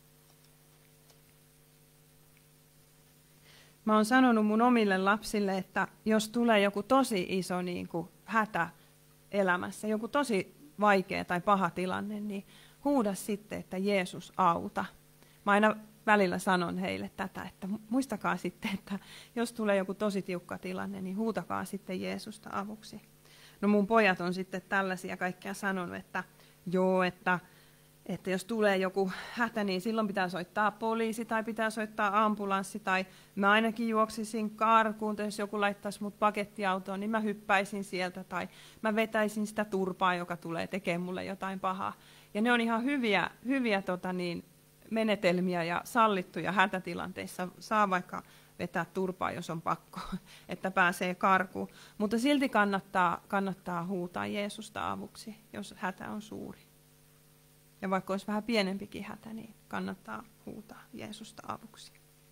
Mä oon sanonut mun omille lapsille, että jos tulee joku tosi iso niin kuin hätä elämässä, joku tosi vaikea tai paha tilanne, niin huuda sitten, että Jeesus auta. Mä aina välillä sanon heille tätä, että muistakaa sitten, että jos tulee joku tosi tiukka tilanne, niin huutakaa sitten Jeesusta avuksi. No mun pojat on sitten tällaisia kaikkia sanonut, että joo, että jos tulee joku hätä, niin silloin pitää soittaa poliisi tai pitää soittaa ambulanssi. Tai mä ainakin juoksisin karkuun, tai jos joku laittaisi mut pakettiautoon, niin mä hyppäisin sieltä. Tai mä vetäisin sitä turpaa, joka tulee tekemään mulle jotain pahaa. Ja ne on ihan hyviä menetelmiä ja sallittuja hätätilanteissa. Saa vaikka vetää turpaa, jos on pakko, että pääsee karkuun. Mutta silti kannattaa huutaa Jeesusta avuksi, jos hätä on suuri. Ja vaikka olisi vähän pienempikin hätä, niin kannattaa huutaa Jeesusta avuksi.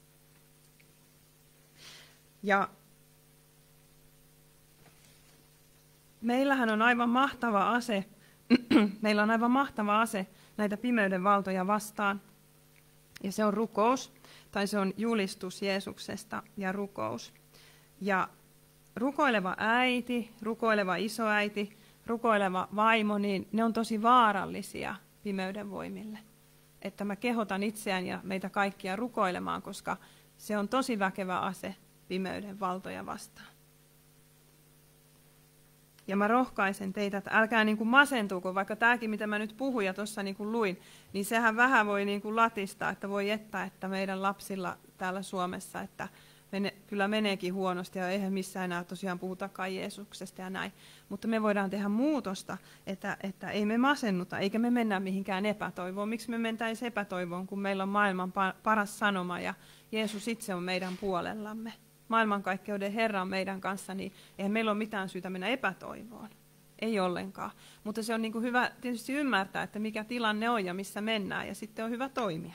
Ja meillähän on aivan mahtava ase, meillä on aivan mahtava ase näitä pimeyden valtoja vastaan. Ja se on rukous, tai se on julistus Jeesuksesta ja rukous. Ja rukoileva äiti, rukoileva isoäiti, rukoileva vaimo, niin ne on tosi vaarallisia pimeyden voimille. Että mä kehotan itseään ja meitä kaikkia rukoilemaan, koska se on tosi väkevä ase pimeyden valtoja vastaan. Ja mä rohkaisen teitä, että älkää niin kuin masentuuko, vaikka tämäkin, mitä mä nyt puhuin ja tuossa niin kuin luin, niin sehän vähän voi niin kuin latistaa, että voi että meidän lapsilla täällä Suomessa, että kyllä meneekin huonosti ja eihän missään enää tosiaan puhutakaan Jeesuksesta ja näin. Mutta me voidaan tehdä muutosta, että ei me masennuta eikä me mennä mihinkään epätoivoon. Miksi me mentäisiin epätoivoon, kun meillä on maailman paras sanoma ja Jeesus itse on meidän puolellamme. Maailmankaikkeuden Herra on meidän kanssa, niin eihän meillä ole mitään syytä mennä epätoivoon. Ei ollenkaan. Mutta se on niin kuin hyvä tietysti ymmärtää, että mikä tilanne on ja missä mennään ja sitten on hyvä toimia.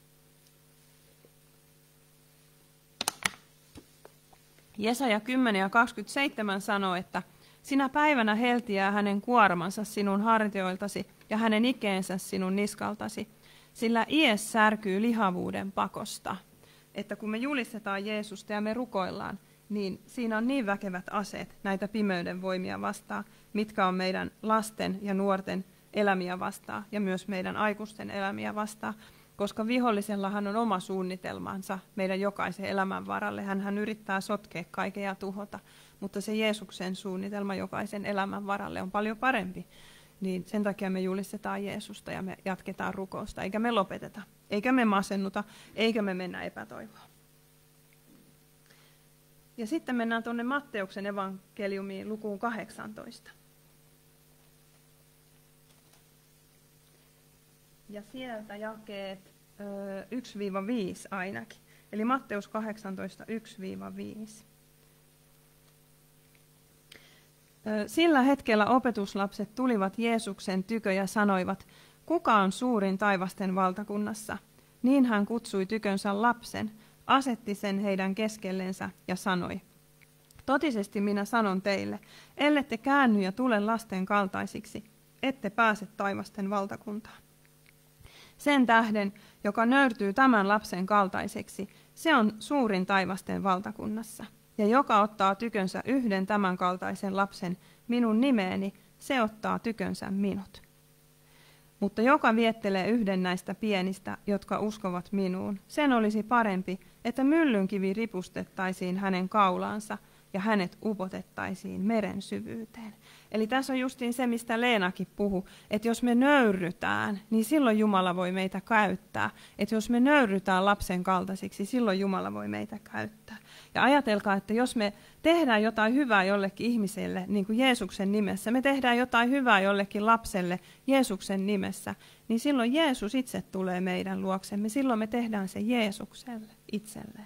Jesaja 10:27 sanoo, että sinä päivänä heltiää hänen kuormansa sinun hartioiltasi ja hänen ikeensä sinun niskaltasi, sillä ies särkyy lihavuuden pakosta. Että kun me julistetaan Jeesusta ja me rukoillaan, niin siinä on niin väkevät aseet näitä pimeyden voimia vastaan, mitkä on meidän lasten ja nuorten elämiä vastaan ja myös meidän aikuisten elämiä vastaan. Koska vihollisellahan on oma suunnitelmansa meidän jokaisen elämän varalle. Hän yrittää sotkea kaiken ja tuhota, mutta se Jeesuksen suunnitelma jokaisen elämän varalle on paljon parempi. Niin sen takia me julistetaan Jeesusta ja me jatketaan rukousta, eikä me lopeteta, eikä me masennuta, eikä me mennä epätoivoon. Ja sitten mennään tuonne Matteuksen evankeliumiin lukuun 18. Ja sieltä jakeet 1-5 ainakin. Eli Matteus 18, 1-5. Sillä hetkellä opetuslapset tulivat Jeesuksen tykö ja sanoivat, kuka on suurin taivasten valtakunnassa? Niin hän kutsui tykönsä lapsen, asetti sen heidän keskellensä ja sanoi, totisesti minä sanon teille, ellette käänny ja tule lasten kaltaisiksi, ette pääse taivasten valtakuntaan. Sen tähden, joka nöyrtyy tämän lapsen kaltaiseksi, se on suurin taivasten valtakunnassa. Ja joka ottaa tykönsä yhden tämän kaltaisen lapsen minun nimeeni, se ottaa tykönsä minut. Mutta joka viettelee yhden näistä pienistä, jotka uskovat minuun, sen olisi parempi, että myllynkivi ripustettaisiin hänen kaulaansa ja hänet upotettaisiin meren syvyyteen. Eli tässä on justiin se, mistä Leenakin puhui, että jos me nöyrytään, niin silloin Jumala voi meitä käyttää. Että jos me nöyrytään lapsen kaltaisiksi, silloin Jumala voi meitä käyttää. Ja ajatelkaa, että jos me tehdään jotain hyvää jollekin ihmiselle, niin kuin Jeesuksen nimessä, me tehdään jotain hyvää jollekin lapselle Jeesuksen nimessä, niin silloin Jeesus itse tulee meidän luoksemme. Silloin me tehdään se Jeesukselle itselleen.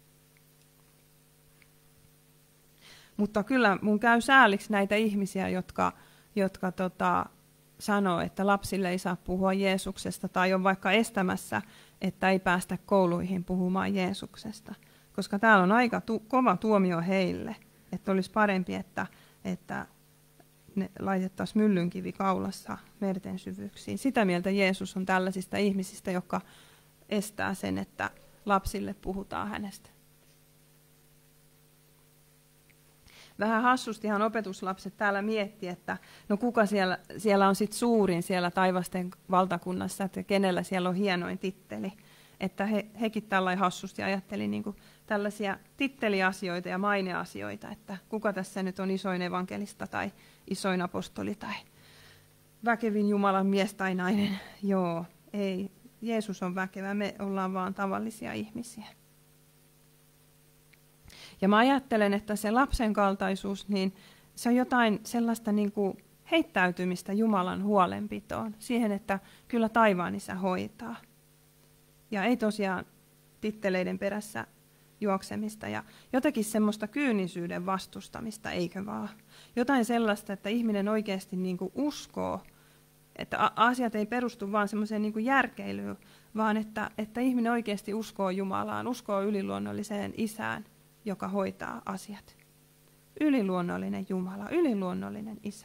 Mutta kyllä mun käy sääliksi näitä ihmisiä, jotka sanoo, että lapsille ei saa puhua Jeesuksesta tai on vaikka estämässä, että ei päästä kouluihin puhumaan Jeesuksesta. Koska täällä on aika kova tuomio heille, että olisi parempi, että ne laitettaisiin myllynkivi kaulassa merten syvyyksiin. Sitä mieltä Jeesus on tällaisista ihmisistä, jotka estää sen, että lapsille puhutaan hänestä. Vähän hassustihan opetuslapset täällä miettii, että no kuka siellä on sitten suurin siellä taivasten valtakunnassa, että kenellä siellä on hienoin titteli. Että hekin tällainen hassusti ajatteli niin kuin tällaisia titteliasioita ja maineasioita, että kuka tässä nyt on isoin evankelista tai isoin apostoli tai väkevin Jumalan mies tai nainen. Joo, ei. Jeesus on väkevä, me ollaan vaan tavallisia ihmisiä. Ja mä ajattelen, että se lapsen kaltaisuus, niin se on jotain sellaista niin kuin heittäytymistä Jumalan huolenpitoon, siihen, että kyllä taivaan Isä hoitaa. Ja ei tosiaan titteleiden perässä juoksemista ja jotakin semmoista kyynisyyden vastustamista, eikö vaan? Jotain sellaista, että ihminen oikeasti niin kuin uskoo, että asiat ei perustu vaan semmoiseen niin kuin järkeilyyn, vaan että ihminen oikeasti uskoo Jumalaan, uskoo yliluonnolliseen Isään, joka hoitaa asiat. Yliluonnollinen Jumala, yliluonnollinen Isä.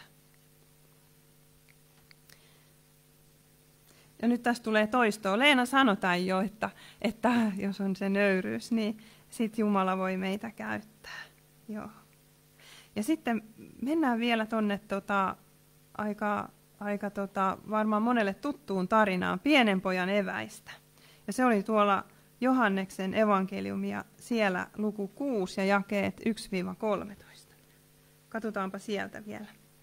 Ja nyt tässä tulee toistoa. Leena sanotaan jo, että jos on se nöyryys, niin sitten Jumala voi meitä käyttää. Joo. Ja sitten mennään vielä tuonne aika varmaan monelle tuttuun tarinaan pienen pojan eväistä. Ja se oli tuolla Johanneksen evankeliumia siellä luku 6 ja jakeet 1-13. Katsotaanpa sieltä vielä.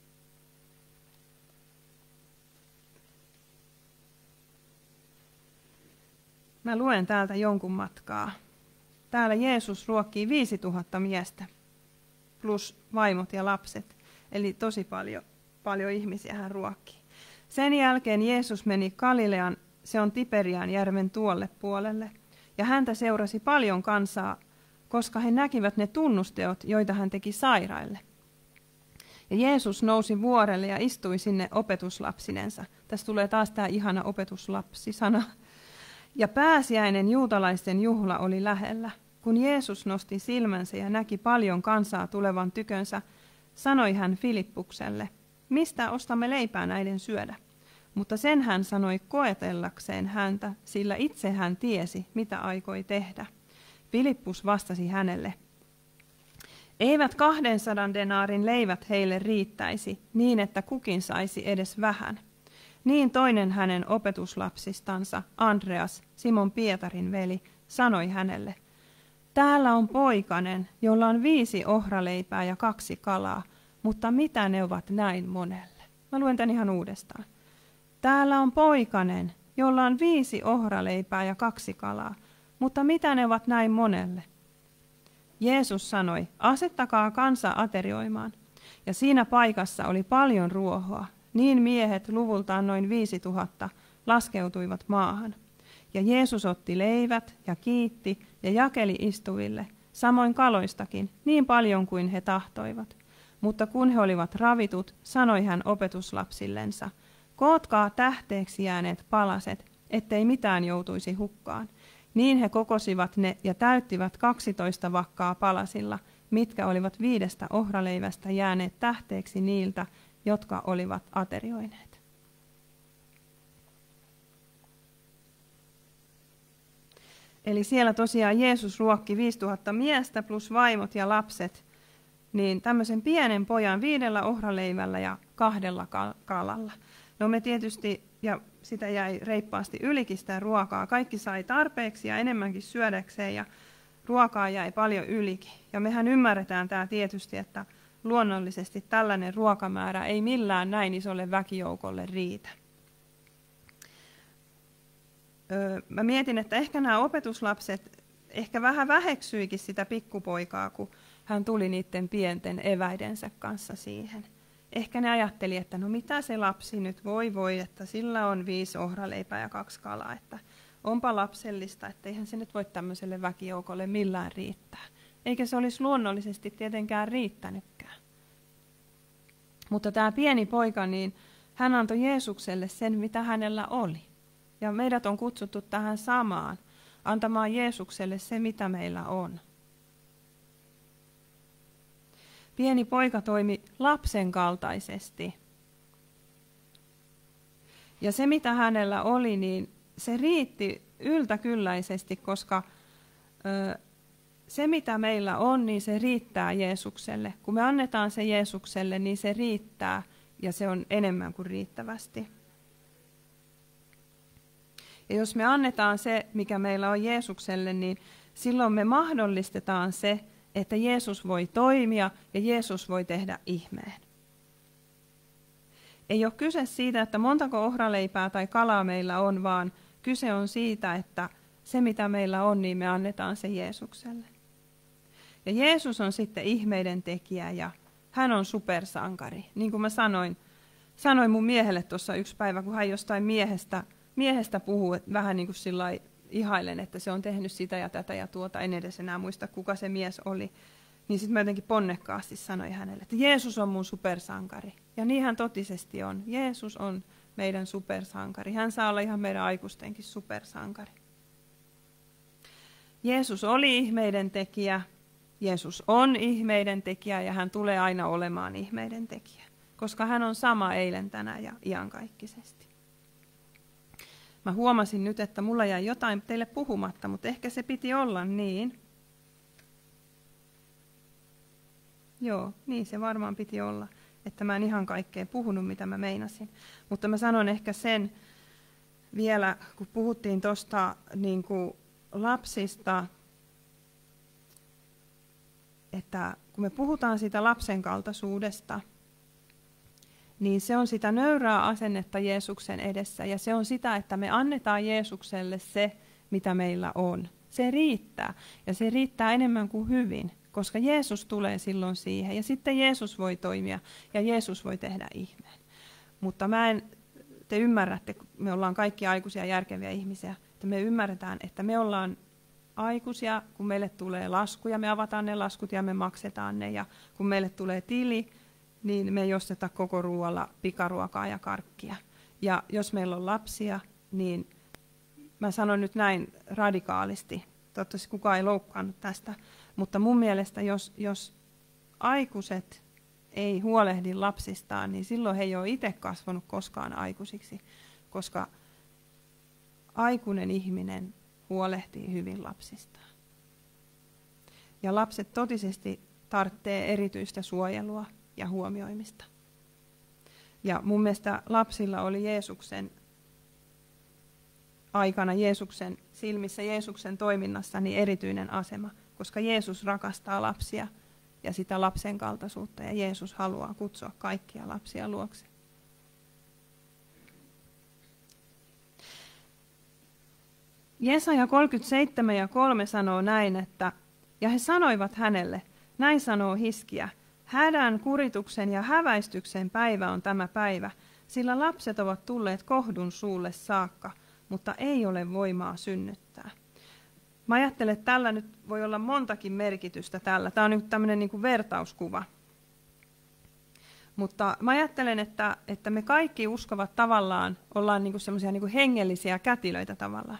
Mä luen täältä jonkun matkaa. Täällä Jeesus ruokkii 5000 miestä plus vaimot ja lapset. Eli tosi paljon ihmisiä hän ruokkii. Sen jälkeen Jeesus meni Galilean, se on Tiberian järven tuolle puolelle. Ja häntä seurasi paljon kansaa, koska he näkivät ne tunnusteot, joita hän teki sairaille. Ja Jeesus nousi vuorelle ja istui sinne opetuslapsinensa. Tässä tulee taas tämä ihana opetuslapsi-sana. Ja pääsiäinen juutalaisten juhla oli lähellä. Kun Jeesus nosti silmänsä ja näki paljon kansaa tulevan tykönsä, sanoi hän Filippukselle, mistä ostamme leipää näiden syödä? Mutta sen hän sanoi koetellakseen häntä, sillä itse hän tiesi, mitä aikoi tehdä. Filippus vastasi hänelle, eivät 200 denaarin leivät heille riittäisi, niin että kukin saisi edes vähän. Niin toinen hänen opetuslapsistansa, Andreas, Simon Pietarin veli, sanoi hänelle, täällä on poikanen, jolla on 5 ohraleipää ja 2 kalaa, mutta mitä ne ovat näin monelle? Mä luen tämän ihan uudestaan. Täällä on poikanen, jolla on 5 ohraleipää ja 2 kalaa, mutta mitä ne ovat näin monelle? Jeesus sanoi, asettakaa kansa aterioimaan. Ja siinä paikassa oli paljon ruohoa. Niin miehet, luvultaan noin 5000, laskeutuivat maahan. Ja Jeesus otti leivät ja kiitti ja jakeli istuville, samoin kaloistakin, niin paljon kuin he tahtoivat. Mutta kun he olivat ravitut, sanoi hän opetuslapsillensa, kootkaa tähteeksi jääneet palaset, ettei mitään joutuisi hukkaan. Niin he kokosivat ne ja täyttivät 12 vakkaa palasilla, mitkä olivat 5 ohraleivästä jääneet tähteeksi niiltä, jotka olivat aterioineet. Eli siellä tosiaan Jeesus ruokki 5000 miestä plus vaimot ja lapset, niin tämmöisen pienen pojan 5 ohraleivällä ja 2 kalalla. No me tietysti, ja sitä jäi reippaasti ylikin sitä ruokaa, kaikki sai tarpeeksi ja enemmänkin syödäkseen ja ruokaa jäi paljon ylikin. Ja mehän ymmärretään tämä tietysti, että luonnollisesti tällainen ruokamäärä ei millään näin isolle väkijoukolle riitä. Mä mietin, että ehkä nämä opetuslapset ehkä vähän väheksyikin sitä pikkupoikaa, kun hän tuli niiden pienten eväidensä kanssa siihen. Ehkä ne ajatteli, että no mitä se lapsi nyt voi, että sillä on 5 ohraleipää ja 2 kalaa, että onpa lapsellista, että eihän se nyt voi tämmöiselle väkijoukolle millään riittää. Eikä se olisi luonnollisesti tietenkään riittänytkään. Mutta tämä pieni poika, niin hän antoi Jeesukselle sen, mitä hänellä oli. Ja meidät on kutsuttu tähän samaan, antamaan Jeesukselle se, mitä meillä on. Pieni poika toimi lapsen kaltaisesti. Ja se, mitä hänellä oli, niin se riitti yltäkylläisesti, koska se, mitä meillä on, niin se riittää Jeesukselle. Kun me annetaan se Jeesukselle, niin se riittää ja se on enemmän kuin riittävästi. Ja jos me annetaan se, mikä meillä on Jeesukselle, niin silloin me mahdollistetaan se, että Jeesus voi toimia ja Jeesus voi tehdä ihmeen. Ei ole kyse siitä, että montako ohraleipää tai kalaa meillä on, vaan kyse on siitä, että se mitä meillä on, niin me annetaan se Jeesukselle. Ja Jeesus on sitten ihmeiden tekijä ja hän on supersankari. Niin kuin mä sanoin mun miehelle tuossa yksi päivä, kun hän jostain miehestä puhuu, että vähän niin kuin sillai ihailen, että se on tehnyt sitä ja tätä ja tuota, en edes enää muista, kuka se mies oli. Niin sitten mä jotenkin ponnekkaasti sanoin hänelle, että Jeesus on mun supersankari. Ja niin hän totisesti on. Jeesus on meidän supersankari. Hän saa olla ihan meidän aikuistenkin supersankari. Jeesus oli ihmeiden tekijä. Jeesus on ihmeiden tekijä ja hän tulee aina olemaan ihmeiden tekijä. Koska hän on sama eilen, tänään ja iankaikkisesti. Mä huomasin nyt, että mulla jäi jotain teille puhumatta, mutta ehkä se piti olla niin. Joo, niin se varmaan piti olla, että mä en ihan kaikkea puhunut, mitä mä meinasin. Mutta mä sanon ehkä sen vielä, kun puhuttiin tuosta niin kuin lapsista, että kun me puhutaan siitä lapsen kaltaisuudesta, niin se on sitä nöyrää asennetta Jeesuksen edessä. Ja se on sitä, että me annetaan Jeesukselle se, mitä meillä on. Se riittää, ja se riittää enemmän kuin hyvin, koska Jeesus tulee silloin siihen, ja sitten Jeesus voi toimia, ja Jeesus voi tehdä ihmeen. Mutta te ymmärrätte, me ollaan kaikki aikuisia järkeviä ihmisiä, että me ymmärretään, että me ollaan aikuisia, kun meille tulee laskuja, me avataan ne laskut ja me maksetaan ne, ja kun meille tulee tili, niin me ei osteta koko ruoalla pikaruokaa ja karkkia. Ja jos meillä on lapsia, niin mä sanon nyt näin radikaalisti, toivottavasti kukaan ei loukkaannut tästä, mutta mun mielestä jos aikuiset ei huolehdi lapsistaan, niin silloin he ei ole itse kasvanut koskaan aikuisiksi, koska aikuinen ihminen huolehtii hyvin lapsistaan. Ja lapset totisesti tarvitsee erityistä suojelua ja huomioimista. Ja mun mielestä lapsilla oli Jeesuksen aikana, Jeesuksen silmissä, Jeesuksen toiminnassa niin erityinen asema, koska Jeesus rakastaa lapsia ja sitä lapsen kaltaisuutta, ja Jeesus haluaa kutsua kaikkia lapsia luokse. Jesaja 37:3 sanoo näin, että ja he sanoivat hänelle, näin sanoo Hiskiä, hädän, kurituksen ja häväistyksen päivä on tämä päivä, sillä lapset ovat tulleet kohdun suulle saakka, mutta ei ole voimaa synnyttää. Mä ajattelen, että tällä nyt voi olla montakin merkitystä tällä. Tämä on nyt tämmöinen niin kuin vertauskuva. Mutta mä ajattelen, että me kaikki uskovat tavallaan, ollaan niin kuin semmoisia niin kuin hengellisiä kätilöitä tavallaan.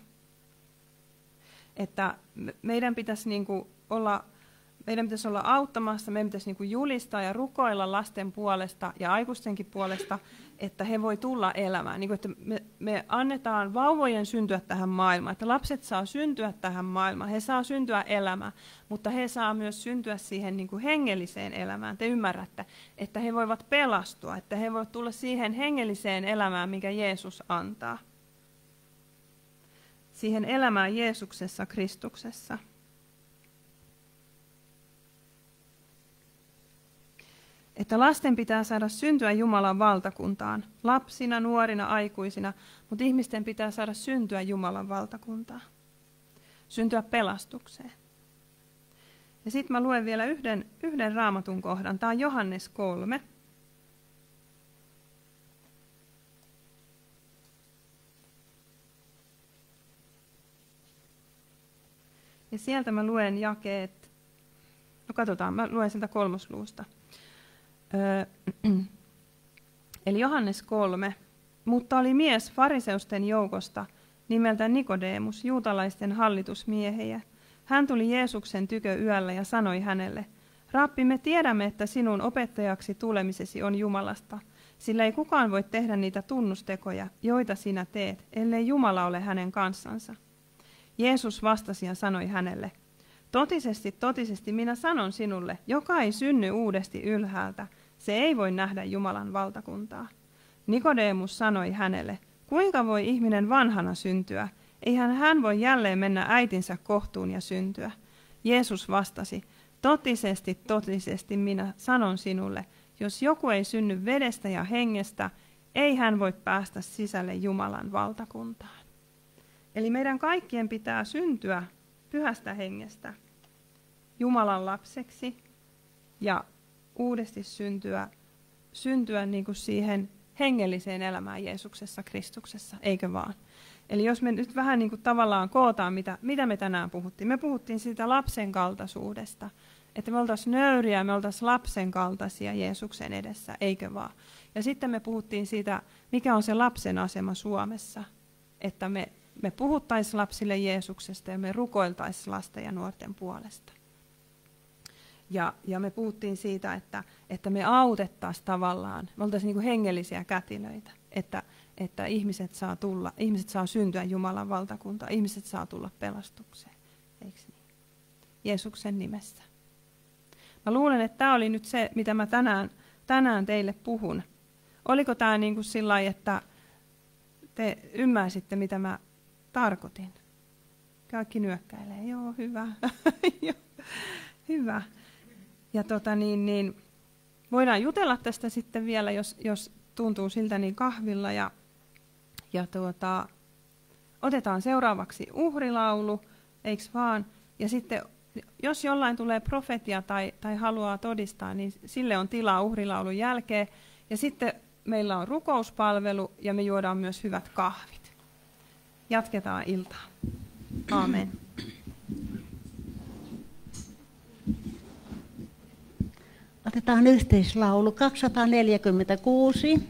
Että meidän pitäisi olla auttamassa, meidän pitäisi julistaa ja rukoilla lasten puolesta ja aikuistenkin puolesta, että he voi tulla elämään. Niin kuin, että me annetaan vauvojen syntyä tähän maailmaan, että lapset saa syntyä tähän maailmaan, he saa syntyä elämään, mutta he saa myös syntyä siihen niin kuin hengelliseen elämään. Te ymmärrätte, että he voivat pelastua, että he voivat tulla siihen hengelliseen elämään, mikä Jeesus antaa. Siihen elämään Jeesuksessa, Kristuksessa. Että lasten pitää saada syntyä Jumalan valtakuntaan, lapsina, nuorina, aikuisina, mutta ihmisten pitää saada syntyä Jumalan valtakuntaan, syntyä pelastukseen. Ja sitten mä luen vielä yhden raamatun kohdan, tämä on Johannes 3. Ja sieltä mä luen jakeet, no katsotaan, mä luen sieltä 3. luvusta. Eli Johannes 3. Mutta oli mies fariseusten joukosta nimeltä Nikodemus, juutalaisten hallitusmiehiä. Hän tuli Jeesuksen tykö yöllä ja sanoi hänelle, Rabbi, me tiedämme, että sinun opettajaksi tulemisesi on Jumalasta, sillä ei kukaan voi tehdä niitä tunnustekoja, joita sinä teet, ellei Jumala ole hänen kanssansa. Jeesus vastasi ja sanoi hänelle, totisesti, totisesti minä sanon sinulle, joka ei synny uudesti ylhäältä, se ei voi nähdä Jumalan valtakuntaa. Nikodemus sanoi hänelle, kuinka voi ihminen vanhana syntyä? Eihän hän voi jälleen mennä äitinsä kohtuun ja syntyä. Jeesus vastasi, totisesti, totisesti minä sanon sinulle, jos joku ei synny vedestä ja hengestä, ei hän voi päästä sisälle Jumalan valtakuntaan. Eli meidän kaikkien pitää syntyä pyhästä hengestä Jumalan lapseksi ja uudesti syntyä niin kuin siihen hengelliseen elämään Jeesuksessa, Kristuksessa, eikö vaan? Eli jos me nyt vähän niin kuin tavallaan kootaan, mitä me tänään puhuttiin. Me puhuttiin siitä lapsen kaltaisuudesta, että me oltaisiin nöyriä, me oltaisiin lapsen kaltaisia Jeesuksen edessä, eikö vaan? Ja sitten me puhuttiin siitä, mikä on se lapsen asema Suomessa, että me puhuttaisiin lapsille Jeesuksesta ja me rukoiltaisiin lasten ja nuorten puolesta. Ja me puhuttiin siitä, että me autettaisiin tavallaan, me oltaisiin niin kuin hengellisiä kätilöitä, että ihmiset saa syntyä Jumalan valtakuntaan, ihmiset saa tulla pelastukseen, eikö niin? Jeesuksen nimessä. Mä luulen, että tämä oli nyt se, mitä mä tänään teille puhun. Oliko tämä niin kuin sillä lailla, että te ymmärsitte, mitä mä tarkoitin? Kaikki nyökkäilee, joo, hyvä. Hyvä. Ja voidaan jutella tästä sitten vielä, jos tuntuu siltä niin kahvilla ja otetaan seuraavaksi uhrilaulu, eiks vaan? Ja sitten jos jollain tulee profetia tai haluaa todistaa, niin sille on tilaa uhrilaulun jälkeen. Ja sitten meillä on rukouspalvelu ja me juodaan myös hyvät kahvit. Jatketaan iltaa. Aamen. Otetaan yhteislaulu 246.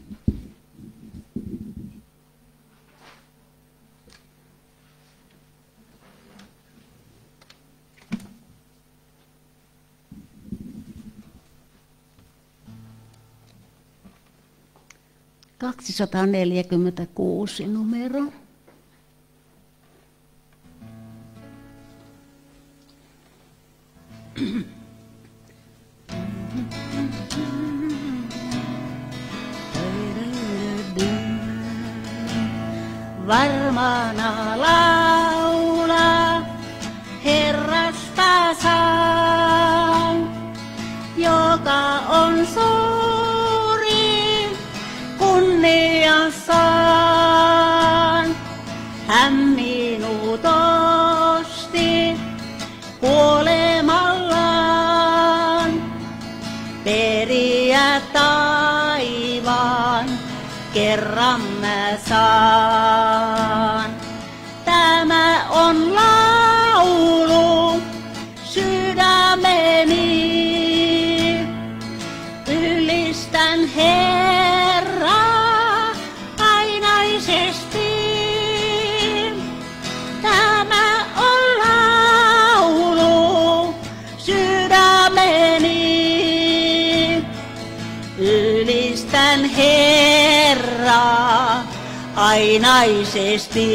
...246 numero. Varmana laula Herrasta saan, joka on suuri kunniassaan. Hän minut osti kuolemallaan, periä taivaan kerran mä saan. Tämä on laulu sydämeni, ylistän Herraa ainaisesti. Tämä on laulu sydämeni, ylistän Herraa ainaisesti.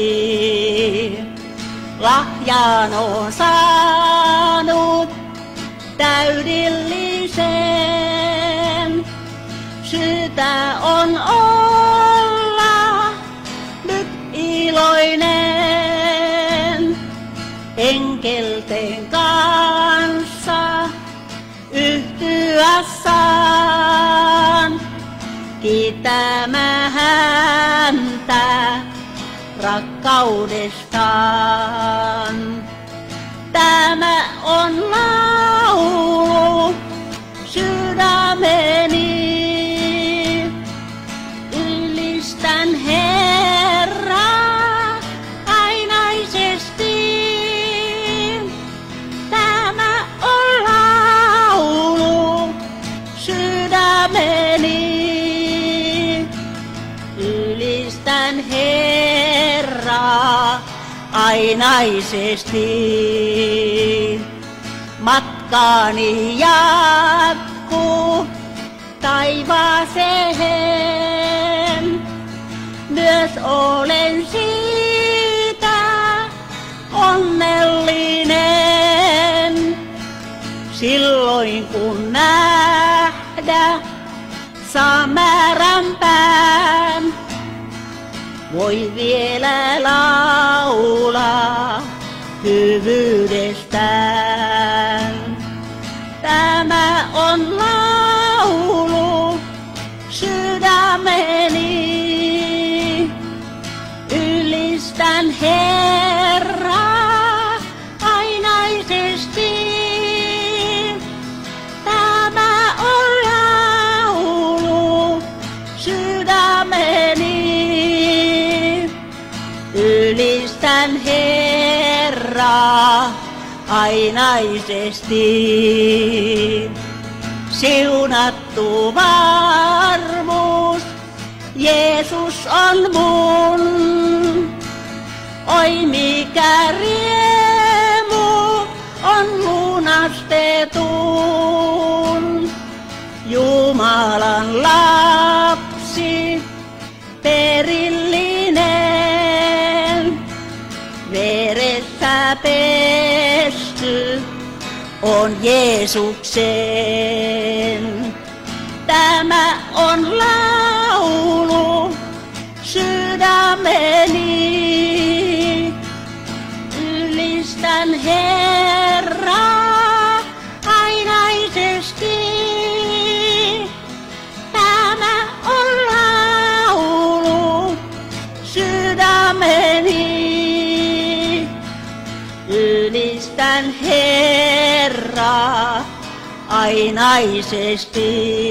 Lahjan on saanut täydellisen, syytä on olla nyt iloinen. Enkelten kanssa yhtyä saan, kiittämään häntä rakkaudestaan. Tämä on laulu sydämeni, ylistän Herraa ainaisesti. Tämä on laulu sydämeni, ylistän Herraa ainaisesti. Matkani jatkuu taivaaseen, myös olen siitä onnellinen. Silloin kun nähdä saa määränpään, voi vielä laulaa hyvyydestään. Tämä on laulu sydämeni, ylistän Herraa ainaisesti. Tämä on laulu sydämeni, ylistän Herraa ainaisesti. Siunattu varmuus, Jeesus on mun. Oi mikä riemu on lunastetun. Jumalan lapsi, perillinen, veressä pesty on Jeesuksen. Tämä on laulu sydämeni, ylistän Herraa ainaisesti. Tämä on laulu sydämeni, ainaisesti.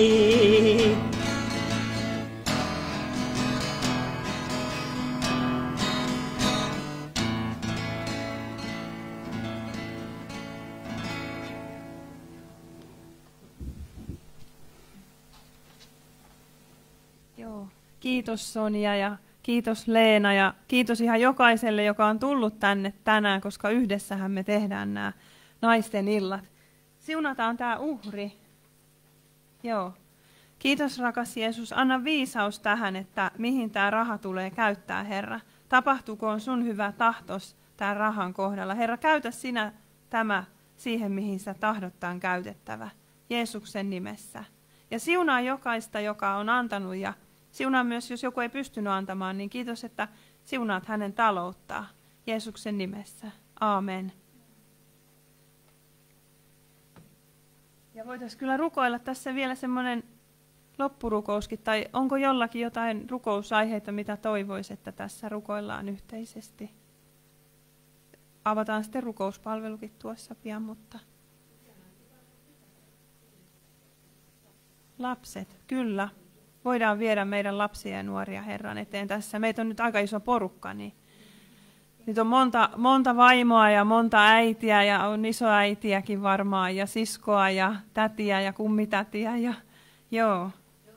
Joo. Kiitos Sonja ja kiitos Leena ja kiitos ihan jokaiselle, joka on tullut tänne tänään, koska yhdessähän me tehdään nämä naisten illat. Siunataan tämä uhri. Joo. Kiitos rakas Jeesus, anna viisaus tähän, että mihin tämä raha tulee käyttää, Herra. Tapahtukoon sun hyvä tahtos tämän rahan kohdalla. Herra, käytä sinä tämä siihen, mihin sä tahdot tämän käytettävä. Jeesuksen nimessä. Ja siunaa jokaista, joka on antanut ja siunaa myös, jos joku ei pystynyt antamaan, niin kiitos, että siunaat hänen talouttaan. Jeesuksen nimessä. Aamen. Ja voitaisiin kyllä rukoilla tässä vielä semmoinen loppurukouskin, tai onko jollakin jotain rukousaiheita, mitä toivoisi, että tässä rukoillaan yhteisesti. Avataan sitten rukouspalvelukin tuossa pian, mutta lapset, kyllä. Voidaan viedä meidän lapsia ja nuoria Herran eteen tässä. Meitä on nyt aika iso porukka, niin nyt on monta vaimoa ja monta äitiä ja on isoäitiäkin varmaan ja siskoa ja tätiä ja kummitätiä ja joo.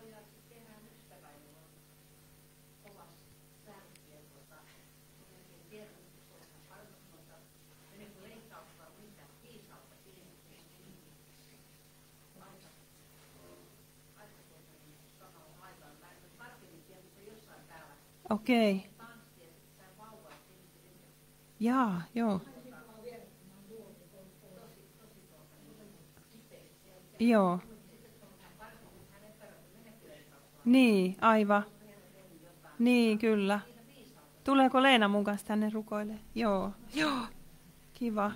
Okei. Jaa, joo. Joo. Niin, aivan. Niin, kyllä. Tuleeko Leena mun kanssa tänne rukoille? Joo. Joo. Kiva.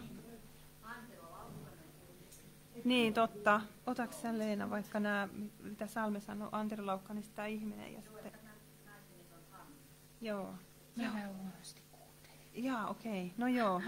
Niin, totta. Otaks sä Leena vaikka nämä, mitä Salme sanoi, Antero Laukkanen, sitä ihminen ja sitten... Joo. Mä vähän huonosti kuuntelen. Jaa, okei. No joo.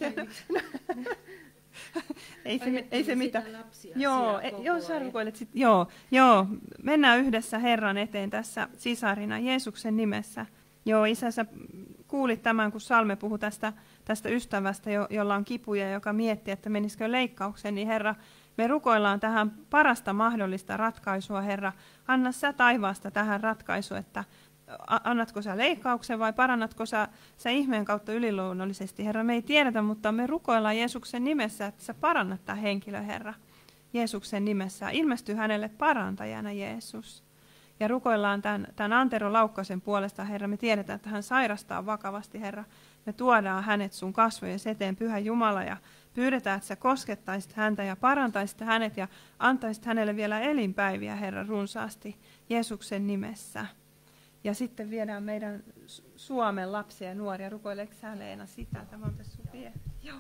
ei se mitään. Joo, sä rukoilet sit. Joo. Mennään yhdessä Herran eteen tässä sisarina Jeesuksen nimessä. Joo, Isä, sä kuulit tämän, kun Salme puhui tästä ystävästä, jolla on kipuja, joka miettii, että menisikö leikkaukseen, niin Herra, me rukoillaan tähän parasta mahdollista ratkaisua, Herra. Anna sä taivaasta tähän ratkaisu, että annatko sä leikkauksen vai parannatko sä ihmeen kautta yliluonnollisesti, Herra? Me ei tiedetä, mutta me rukoillaan Jeesuksen nimessä, että sä parannat tämän henkilön, Herra. Jeesuksen nimessä. Ilmesty hänelle parantajana, Jeesus. Ja rukoillaan tämän Antero Laukkasen puolesta, Herra. Me tiedetään, että hän sairastaa vakavasti, Herra. Me tuodaan hänet sun kasvojen eteen, Pyhä Jumala, ja pyydetään, että sä koskettaisit häntä ja parantaisit hänet ja antaisit hänelle vielä elinpäiviä, Herra, runsaasti Jeesuksen nimessä. Ja sitten viedään meidän Suomen lapsia ja nuoria. Rukoileeko sä, Leena, sitä? Tämä on tässä sun vie. Joo.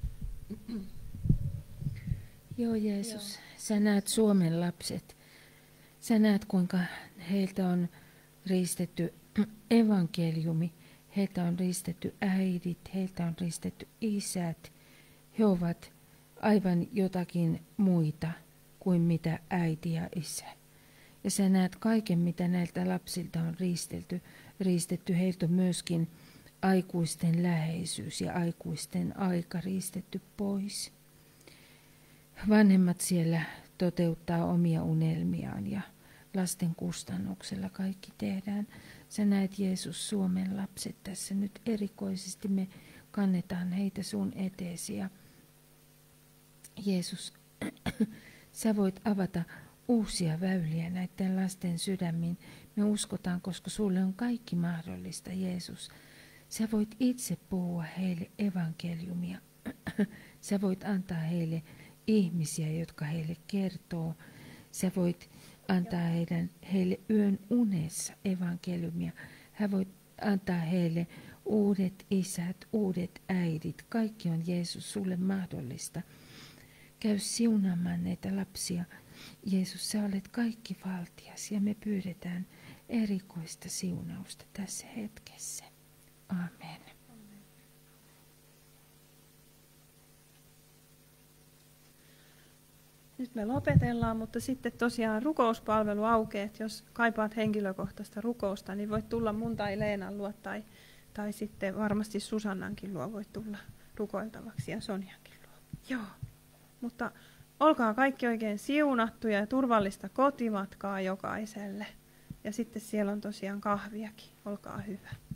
Joo, Jeesus, sä näet Suomen lapset. Sä näet, kuinka heiltä on riistetty evankeliumi. Heiltä on riistetty äidit, heiltä on riistetty isät. He ovat aivan jotakin muita kuin mitä äiti ja isä. Ja sä näet kaiken, mitä näiltä lapsilta on riistetty. Heiltä on myöskin aikuisten läheisyys ja aikuisten aika riistetty pois. Vanhemmat siellä toteuttaa omia unelmiaan ja lasten kustannuksella kaikki tehdään. Sä näet, Jeesus, Suomen lapset tässä nyt erikoisesti. Me kannetaan heitä sun eteesi. Ja Jeesus, sä voit avata uusia väyliä näiden lasten sydämiin. Me uskotaan, koska sulle on kaikki mahdollista, Jeesus. Sä voit itse puhua heille evankeliumia. Sä voit antaa heille ihmisiä, jotka heille kertoo. Sä voit antaa heille yön unessa evankeliumia. Hän voit antaa heille uudet isät, uudet äidit. Kaikki on, Jeesus, sulle mahdollista. Käy siunaamaan näitä lapsia. Jeesus, sä olet kaikki valtias ja me pyydetään erikoista siunausta tässä hetkessä. Amen. Nyt me lopetellaan, mutta sitten tosiaan rukouspalvelu aukeaa, että jos kaipaat henkilökohtaista rukousta, niin voit tulla mun tai Leenan luo tai sitten varmasti Susannankin luo voit tulla rukoiltavaksi ja Sonjankin luo. Joo, mutta olkaa kaikki oikein siunattuja ja turvallista kotimatkaa jokaiselle. Ja sitten siellä on tosiaan kahviakin. Olkaa hyvä.